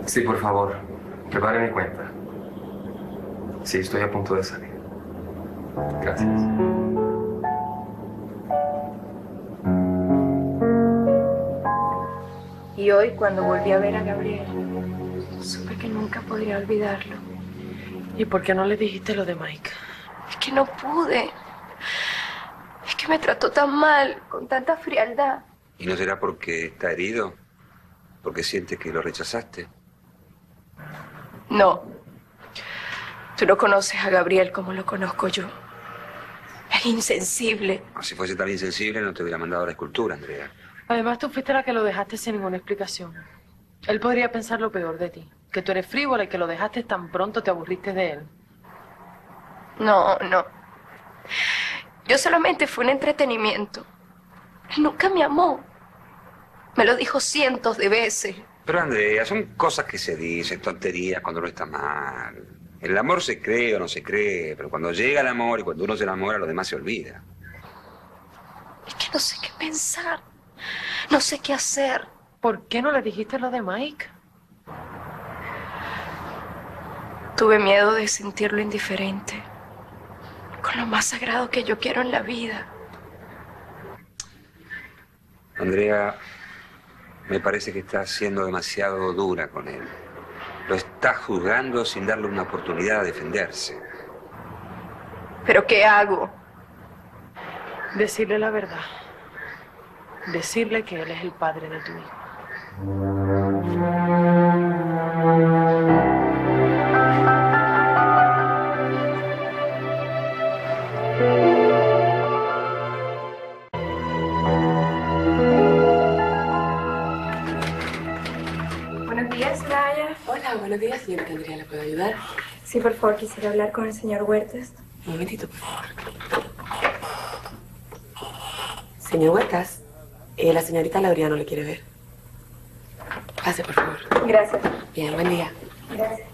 Sí, por favor. Prepare mi cuenta. Sí, estoy a punto de salir. Gracias. Y hoy, cuando volví a ver a Gabriel, supe que nunca podría olvidarlo. ¿Y por qué no le dijiste lo de Mike? Es que no pude. Es que me trató tan mal, con tanta frialdad. ¿Y no será porque está herido? ¿Porque siente que lo rechazaste? No. Tú no conoces a Gabriel como lo conozco yo. Es insensible. Si fuese tan insensible, no te hubiera mandado la escultura, Andrea. Además, tú fuiste la que lo dejaste sin ninguna explicación. Él podría pensar lo peor de ti. Que tú eres frívola y que lo dejaste tan pronto te aburriste de él. No, no. Yo solamente fui un entretenimiento. Él nunca me amó. Me lo dijo cientos de veces. Pero, Andrea, son cosas que se dicen, tonterías cuando uno está mal. El amor se cree o no se cree, pero cuando llega el amor y cuando uno se enamora, lo demás se olvida. Es que no sé qué pensar. No sé qué hacer. ¿Por qué no le dijiste lo de Mike? Tuve miedo de sentirlo indiferente con lo más sagrado que yo quiero en la vida. Andrea, me parece que estás siendo demasiado dura con él. Lo estás juzgando sin darle una oportunidad de defenderse. ¿Pero qué hago? Decirle la verdad. Decirle que él es el padre de tu hijo. Buenos días, Laia. Hola, buenos días, señorita Andrea. ¿Le puedo ayudar? Sí, por favor, quisiera hablar con el señor Huertas. Un momentito, por favor. Señor Huertas, la señorita Laureano le quiere ver. Pase, por favor. Gracias. Bien, buen día. Gracias.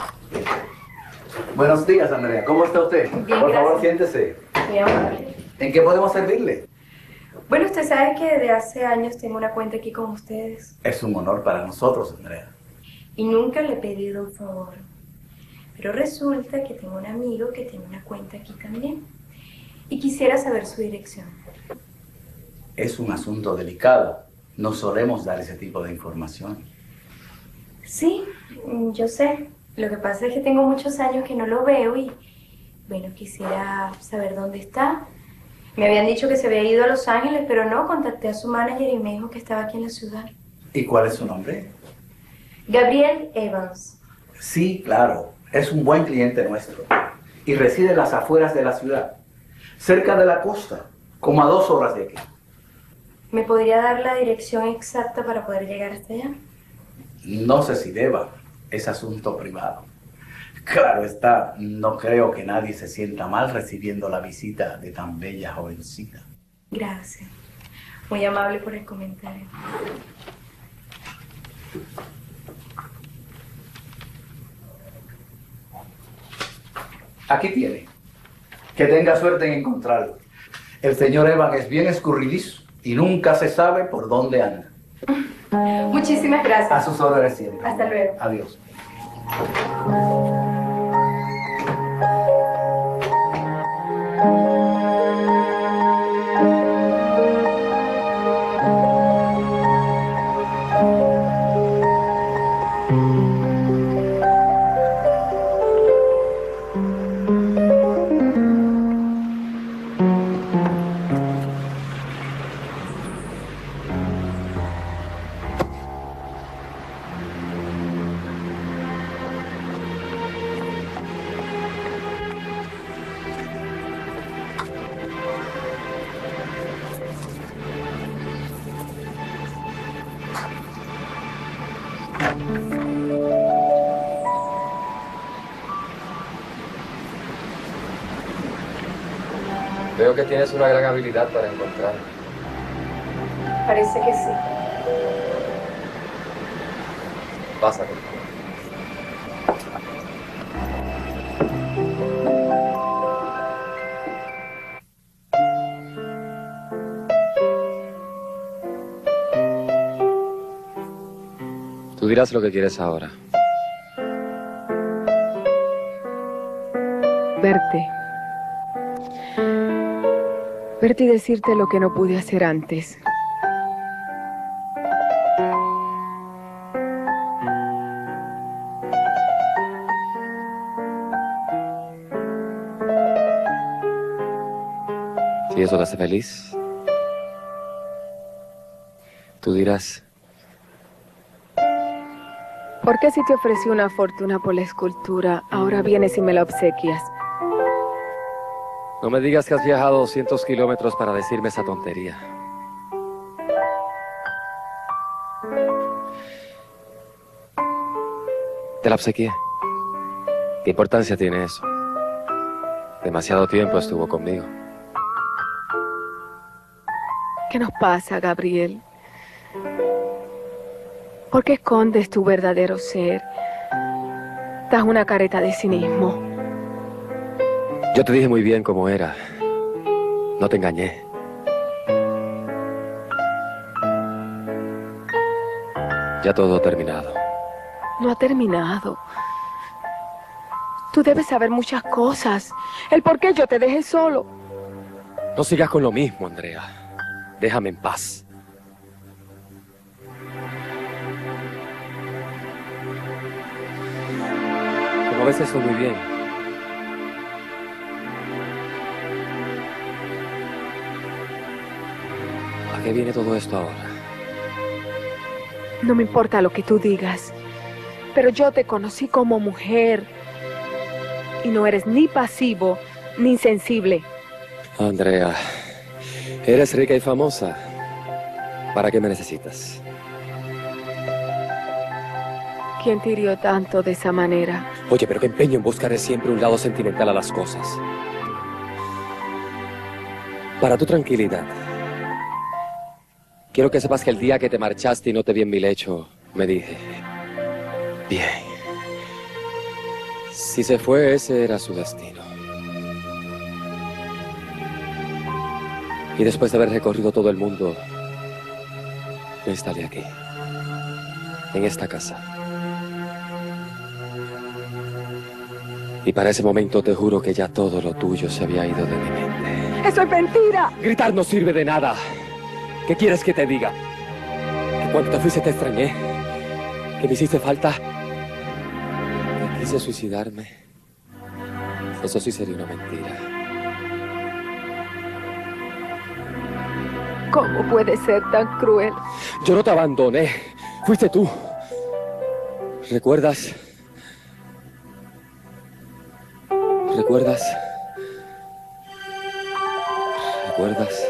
Buenos días, Andrea. ¿Cómo está usted? Bien, Por favor, gracias. siéntese. Muy amable. ¿En qué podemos servirle? Bueno, usted sabe que desde hace años tengo una cuenta aquí con ustedes. Es un honor para nosotros, Andrea. Y nunca le he pedido un favor. Pero resulta que tengo un amigo que tiene una cuenta aquí también. Y quisiera saber su dirección. Es un asunto delicado. No solemos dar ese tipo de información. Sí, yo sé. Lo que pasa es que tengo muchos años que no lo veo y, bueno, quisiera saber dónde está. Me habían dicho que se había ido a Los Ángeles, pero no, contacté a su manager y me dijo que estaba aquí en la ciudad. ¿Y cuál es su nombre? Gabriel Evans. Sí, claro. Es un buen cliente nuestro. Y reside en las afueras de la ciudad. Cerca de la costa. Como a 2 horas de aquí. ¿Me podría dar la dirección exacta para poder llegar hasta allá? No sé si deba. Es asunto privado. Claro está, no creo que nadie se sienta mal recibiendo la visita de tan bella jovencita. Gracias. Muy amable por el comentario. Aquí tiene. Que tenga suerte en encontrarlo. El señor Evan es bien escurridizo y nunca se sabe por dónde anda. Muchísimas gracias. A sus órdenes siempre. Hasta luego. Adiós. Veo que tienes una gran habilidad para encontrar. Parece que sí. Pasa, por favor. Tú dirás lo que quieres ahora. Verte. Verte y decirte lo que no pude hacer antes. Si eso te hace feliz, tú dirás. ¿Por qué si te ofrecí una fortuna por la escultura, ahora vienes y me la obsequias? No me digas que has viajado 200 kilómetros para decirme esa tontería. Te la obsequié. ¿Qué importancia tiene eso? Demasiado tiempo estuvo conmigo. ¿Qué nos pasa, Gabriel? ¿Por qué escondes tu verdadero ser? Das una careta de cinismo. Yo te dije muy bien cómo era. No te engañé. Ya todo ha terminado. No ha terminado. Tú debes saber muchas cosas. El por qué yo te dejé solo. No sigas con lo mismo, Andrea. Déjame en paz. Como ves, estoy muy bien. ¿A qué viene todo esto ahora? No me importa lo que tú digas, pero yo te conocí como mujer y no eres ni pasivo ni insensible. Andrea, eres rica y famosa. ¿Para qué me necesitas? ¿Quién te hirió tanto de esa manera? Oye, pero qué empeño en buscar siempre un lado sentimental a las cosas. Para tu tranquilidad, quiero que sepas que el día que te marchaste y no te vi en mi lecho, me dije, bien, si se fue, ese era su destino. Y después de haber recorrido todo el mundo, me instalé aquí, en esta casa. Y para ese momento te juro que ya todo lo tuyo se había ido de mi mente. ¡Eso es mentira! Gritar no sirve de nada. ¿Qué quieres que te diga? Que cuando te fuiste te extrañé. Que me hiciste falta. Que quise suicidarme. Eso sí sería una mentira. ¿Cómo puede ser tan cruel? Yo no te abandoné. Fuiste tú. ¿Recuerdas? ¿Recuerdas? ¿Recuerdas?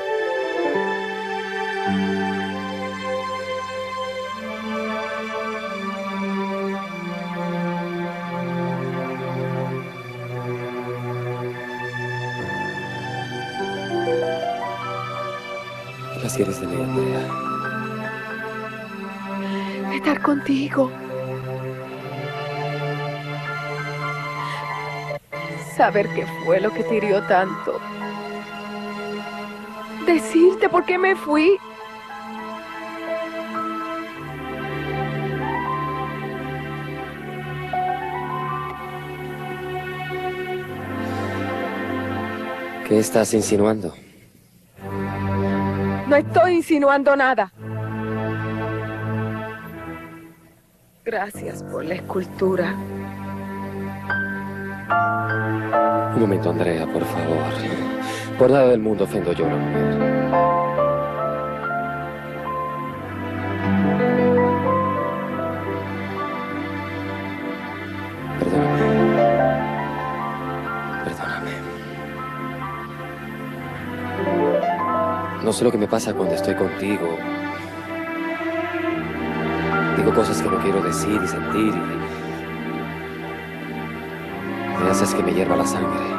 ¿Qué más quieres de mí, Andrea? Estar contigo. Saber qué fue lo que te hirió tanto. Decirte por qué me fui. ¿Qué estás insinuando? No estoy insinuando nada. Gracias por la escultura. Un momento, Andrea, por favor. Por nada del mundo ofendo yo a una mujer. Perdóname. No sé lo que me pasa cuando estoy contigo. Digo cosas que no quiero decir y sentir y me haces que me hierva la sangre.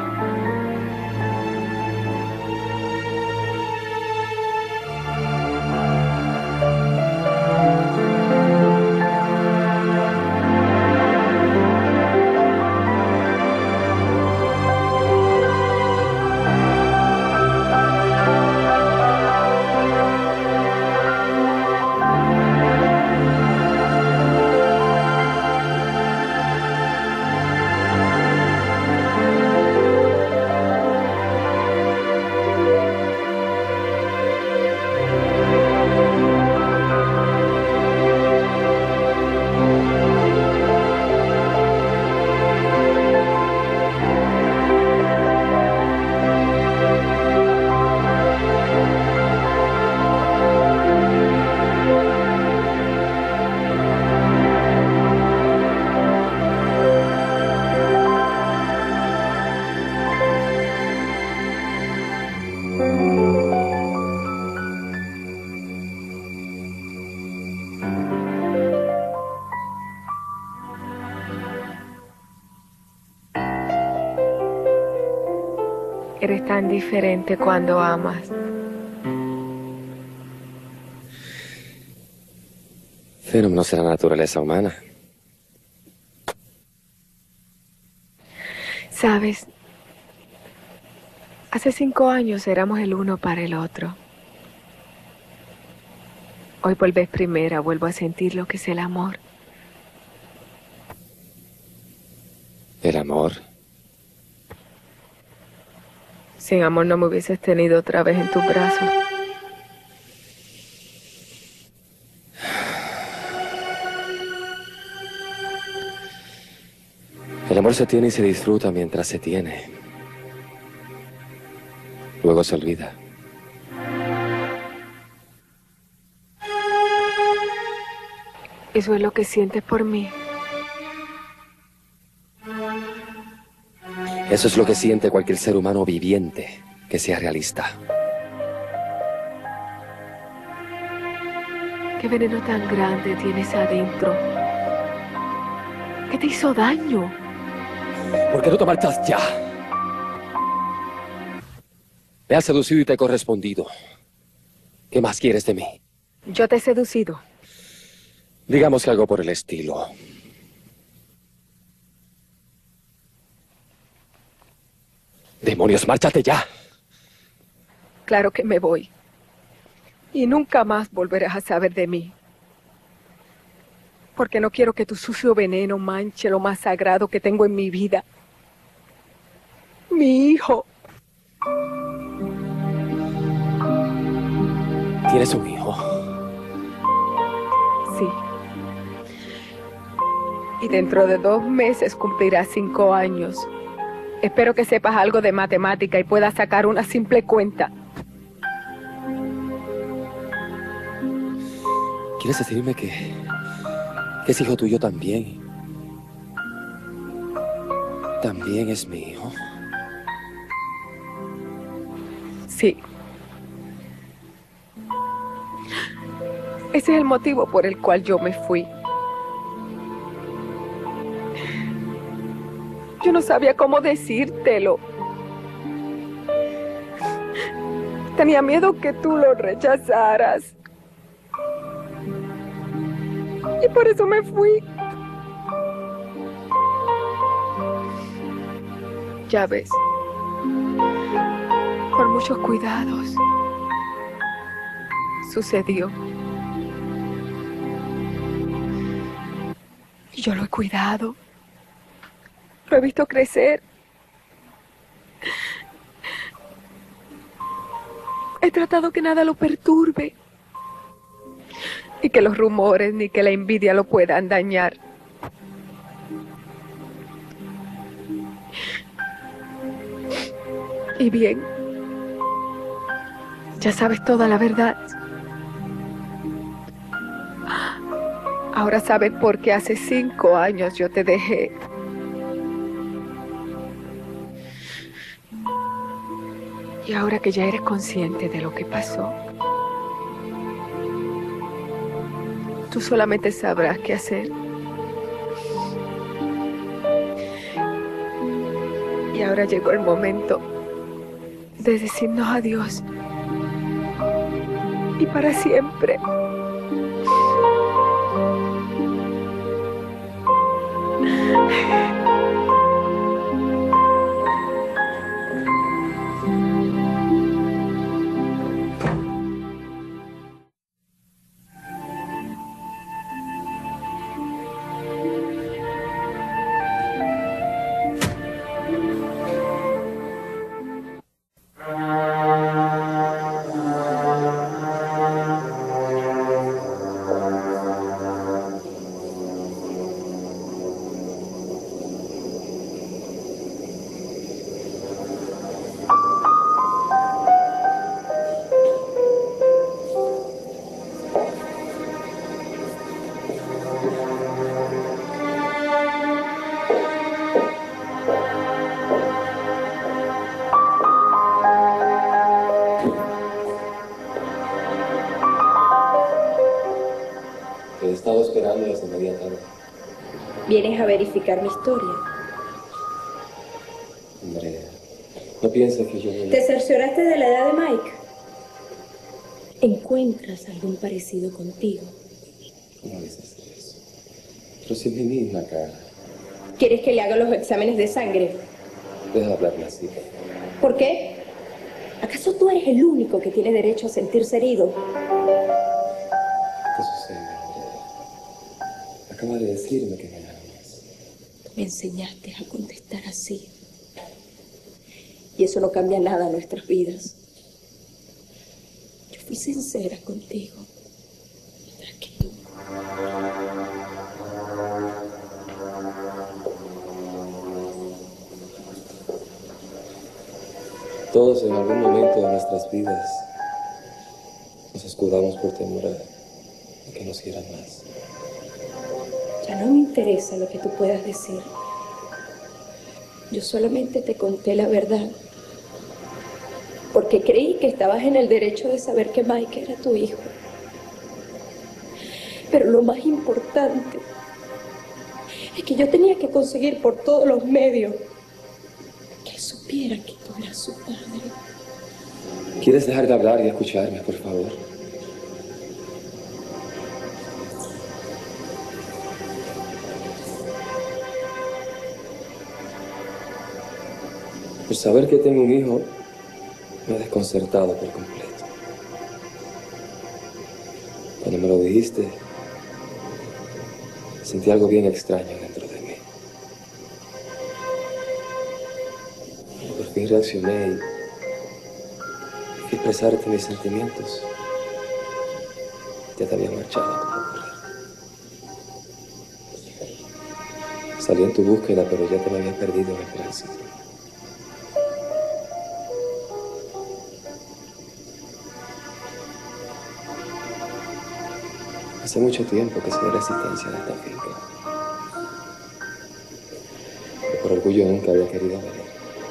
eres tan diferente cuando amas. Fenómenos de la naturaleza humana. Sabes, hace 5 años éramos el uno para el otro. Hoy por vez primera vuelvo a sentir lo que es el amor. El amor. Sin amor no me hubieses tenido otra vez en tus brazos. El amor se tiene y se disfruta mientras se tiene. Luego se olvida. Eso es lo que sientes por mí. Eso es lo que siente cualquier ser humano viviente que sea realista. ¿Qué veneno tan grande tienes adentro? ¿Qué te hizo daño? ¿Por qué no te marchas ya? Me has seducido y te he correspondido. ¿Qué más quieres de mí? Yo te he seducido. Digamos que algo por el estilo. ¡Demonios, márchate ya! Claro que me voy. Y nunca más volverás a saber de mí. Porque no quiero que tu sucio veneno manche lo más sagrado que tengo en mi vida. Mi hijo. ¿Tienes un hijo? Sí. Y dentro de 2 meses cumplirá 5 años. Espero que sepas algo de matemática y puedas sacar una simple cuenta. ¿Quieres decirme que es hijo tuyo también? ¿También es mi hijo? Sí. Ese es el motivo por el cual yo me fui. Yo no sabía cómo decírtelo. Tenía miedo que tú lo rechazaras. Y por eso me fui. Ya ves, por muchos cuidados, sucedió. Y yo lo he cuidado. Lo he visto crecer. He tratado que nada lo perturbe. Y que los rumores ni que la envidia lo puedan dañar. Y bien, ya sabes toda la verdad. Ahora sabes por qué hace 5 años yo te dejé. Y ahora que ya eres consciente de lo que pasó, tú solamente sabrás qué hacer. Y ahora llegó el momento de decirnos adiós. Y para siempre. Te he estado esperando desde media tarde. ¿Vienes a verificar mi historia? Andrea, no pienses que yo voy a... ¿Te cercioraste de la edad de Mike? ¿Encuentras algún parecido contigo? ¿Cómo dices eso? Pero si es mi misma cara. ¿Quieres que le haga los exámenes de sangre? Deja de hablarme así. ¿Por qué? ¿Acaso tú eres el único que tiene derecho a sentirse herido? ¿Qué sucede, Andrea? Acaba de decirme que me amas. Me enseñaste a contestar así. Y eso no cambia nada en nuestras vidas. Yo fui sincera contigo. Mientras que tú... Todos en algún momento de nuestras vidas nos escudamos por temor a que nos hieran más. Ya no me interesa lo que tú puedas decir. Yo solamente te conté la verdad. Porque creí que estabas en el derecho de saber que Mike era tu hijo. Pero lo más importante es que yo tenía que conseguir por todos los medios que supiera que tú eras su padre. ¿Quieres dejar de hablar y escucharme, por favor? Por saber que tengo un hijo, me he desconcertado por completo. Cuando me lo dijiste, sentí algo bien extraño dentro de mí. Por fin reaccioné y fui a expresarte mis sentimientos. Ya te había marchado como correr. Salí en tu búsqueda, pero ya te me había perdido en el tránsito. Hace mucho tiempo que sé de la existencia de esta finca. Pero por orgullo nunca había querido venir.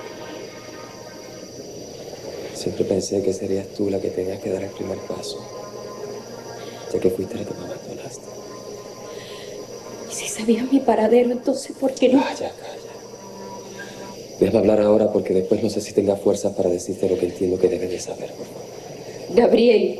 Siempre pensé que serías tú la que tenías que dar el primer paso, ya que fuiste la que me abandonaste. Y si sabías mi paradero, entonces ¿por qué no? Calla. Déjame hablar ahora porque después no sé si tenga fuerza para decirte lo que entiendo que debes de saber, por favor. Gabriel.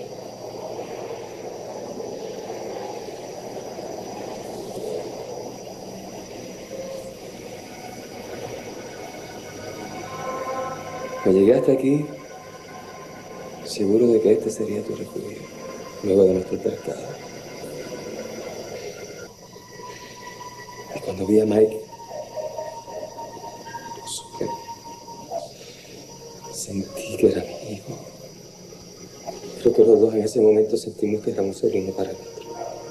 Me llegué hasta aquí seguro de que este sería tu refugio, luego de nuestro altercado. Y cuando vi a Mike, supe, sentí que era mi hijo. Creo que los dos en ese momento sentimos que éramos el uno para el otro.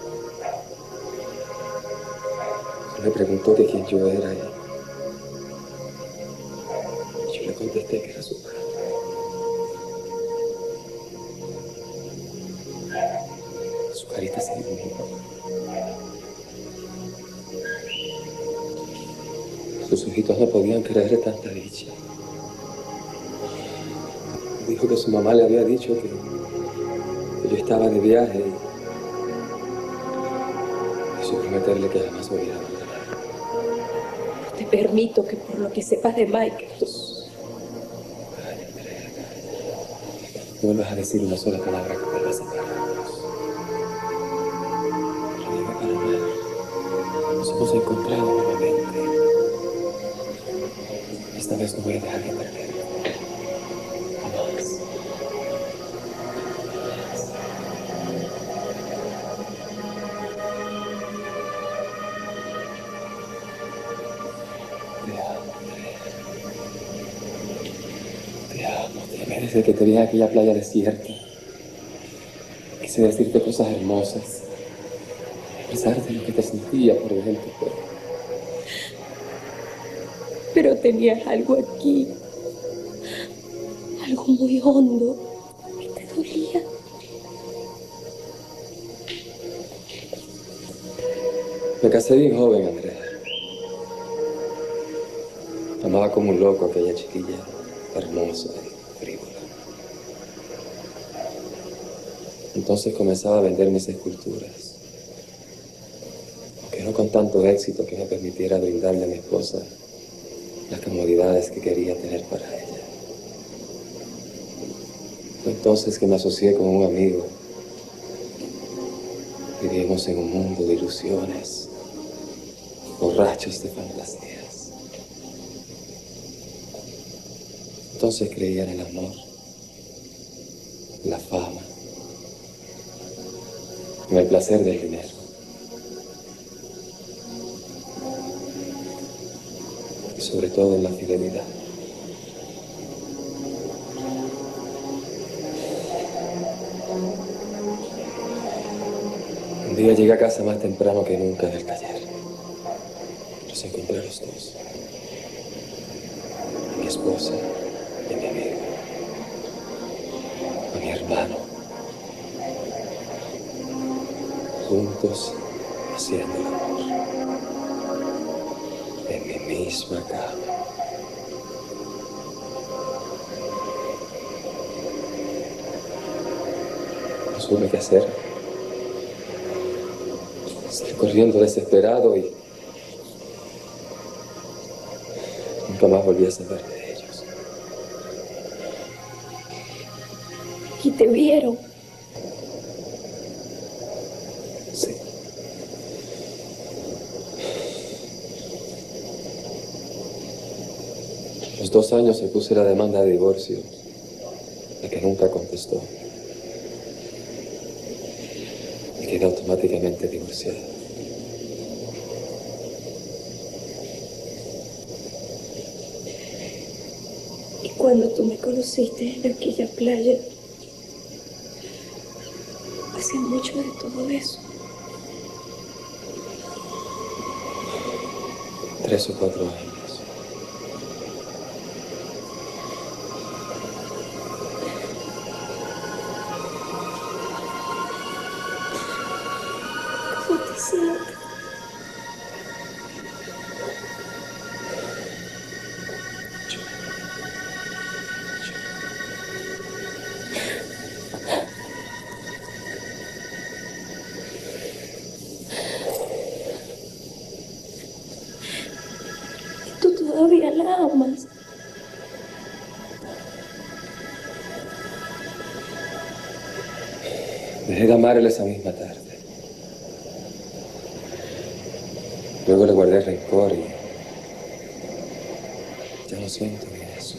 Me preguntó que quién yo era y yo le contesté que era su padre. Su carita se iluminó. Sus ojitos no podían creer tanta dicha. Dijo que su mamá le había dicho que yo estaba de viaje y su prometerle que jamás me hubiera abandonado. No te permito que por lo que sepas de Mike, tú... No vuelvas a decir una sola palabra que vuelva a separarnos. Pero dime para nada. Nos hemos encontrado nuevamente. Esta vez no voy a dejar de perderlo. Jamás. Desde que te vi en aquella playa desierta, quise decirte cosas hermosas, a pesar de lo que te sentía por dentro. Pero tenías algo aquí, algo muy hondo, que te dolía. Me casé bien joven, Andrea. Amaba como un loco a aquella chiquilla hermosa y frívola. Entonces comenzaba a vender mis esculturas, aunque no con tanto éxito que me permitiera brindarle a mi esposa las comodidades que quería tener para ella. Fue entonces que me asocié con un amigo. Vivíamos en un mundo de ilusiones, borrachos de fantasías. Entonces creía en el amor, en la fama, en el placer del dinero. Y sobre todo en la fidelidad. Un día llegué a casa más temprano que nunca del taller. Los encontré a los dos. A mi esposa y a mi amigo. A mi hermano. Juntos haciendo el amor. En mi misma cama. No supe qué hacer. Salí corriendo desesperado y nunca más volví a saber de ellos. Y te vieron. Sí. A los 2 años se puse la demanda de divorcio, la que nunca contestó. Y quedé automáticamente divorciado. Y cuando tú me conociste en aquella playa, hacía mucho de todo eso. 3 o 4 años. ¿Cómo te sientes? Tú todavía la amas. Dejé de amarla esa misma tarde. Luego le guardé rencor y ya no siento ni eso.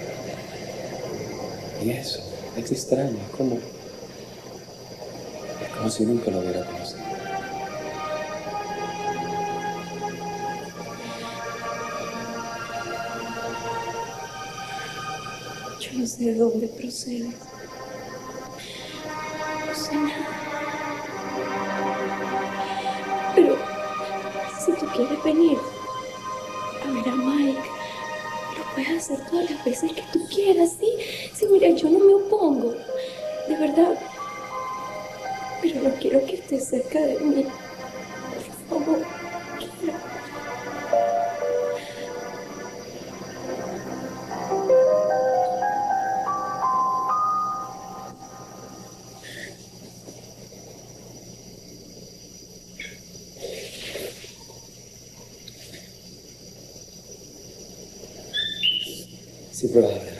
Y eso, es extraño, es como si nunca lo hubiera conocido. Yo no sé de dónde procedes. No sé nada. Pero si tú quieres venir a ver a Mike, lo puedes hacer todas las veces que tú quieras, ¿sí? Sí, mira, yo no me opongo. De verdad. Pero no quiero que estés cerca de mí. Por favor, quiero. Sí, probable.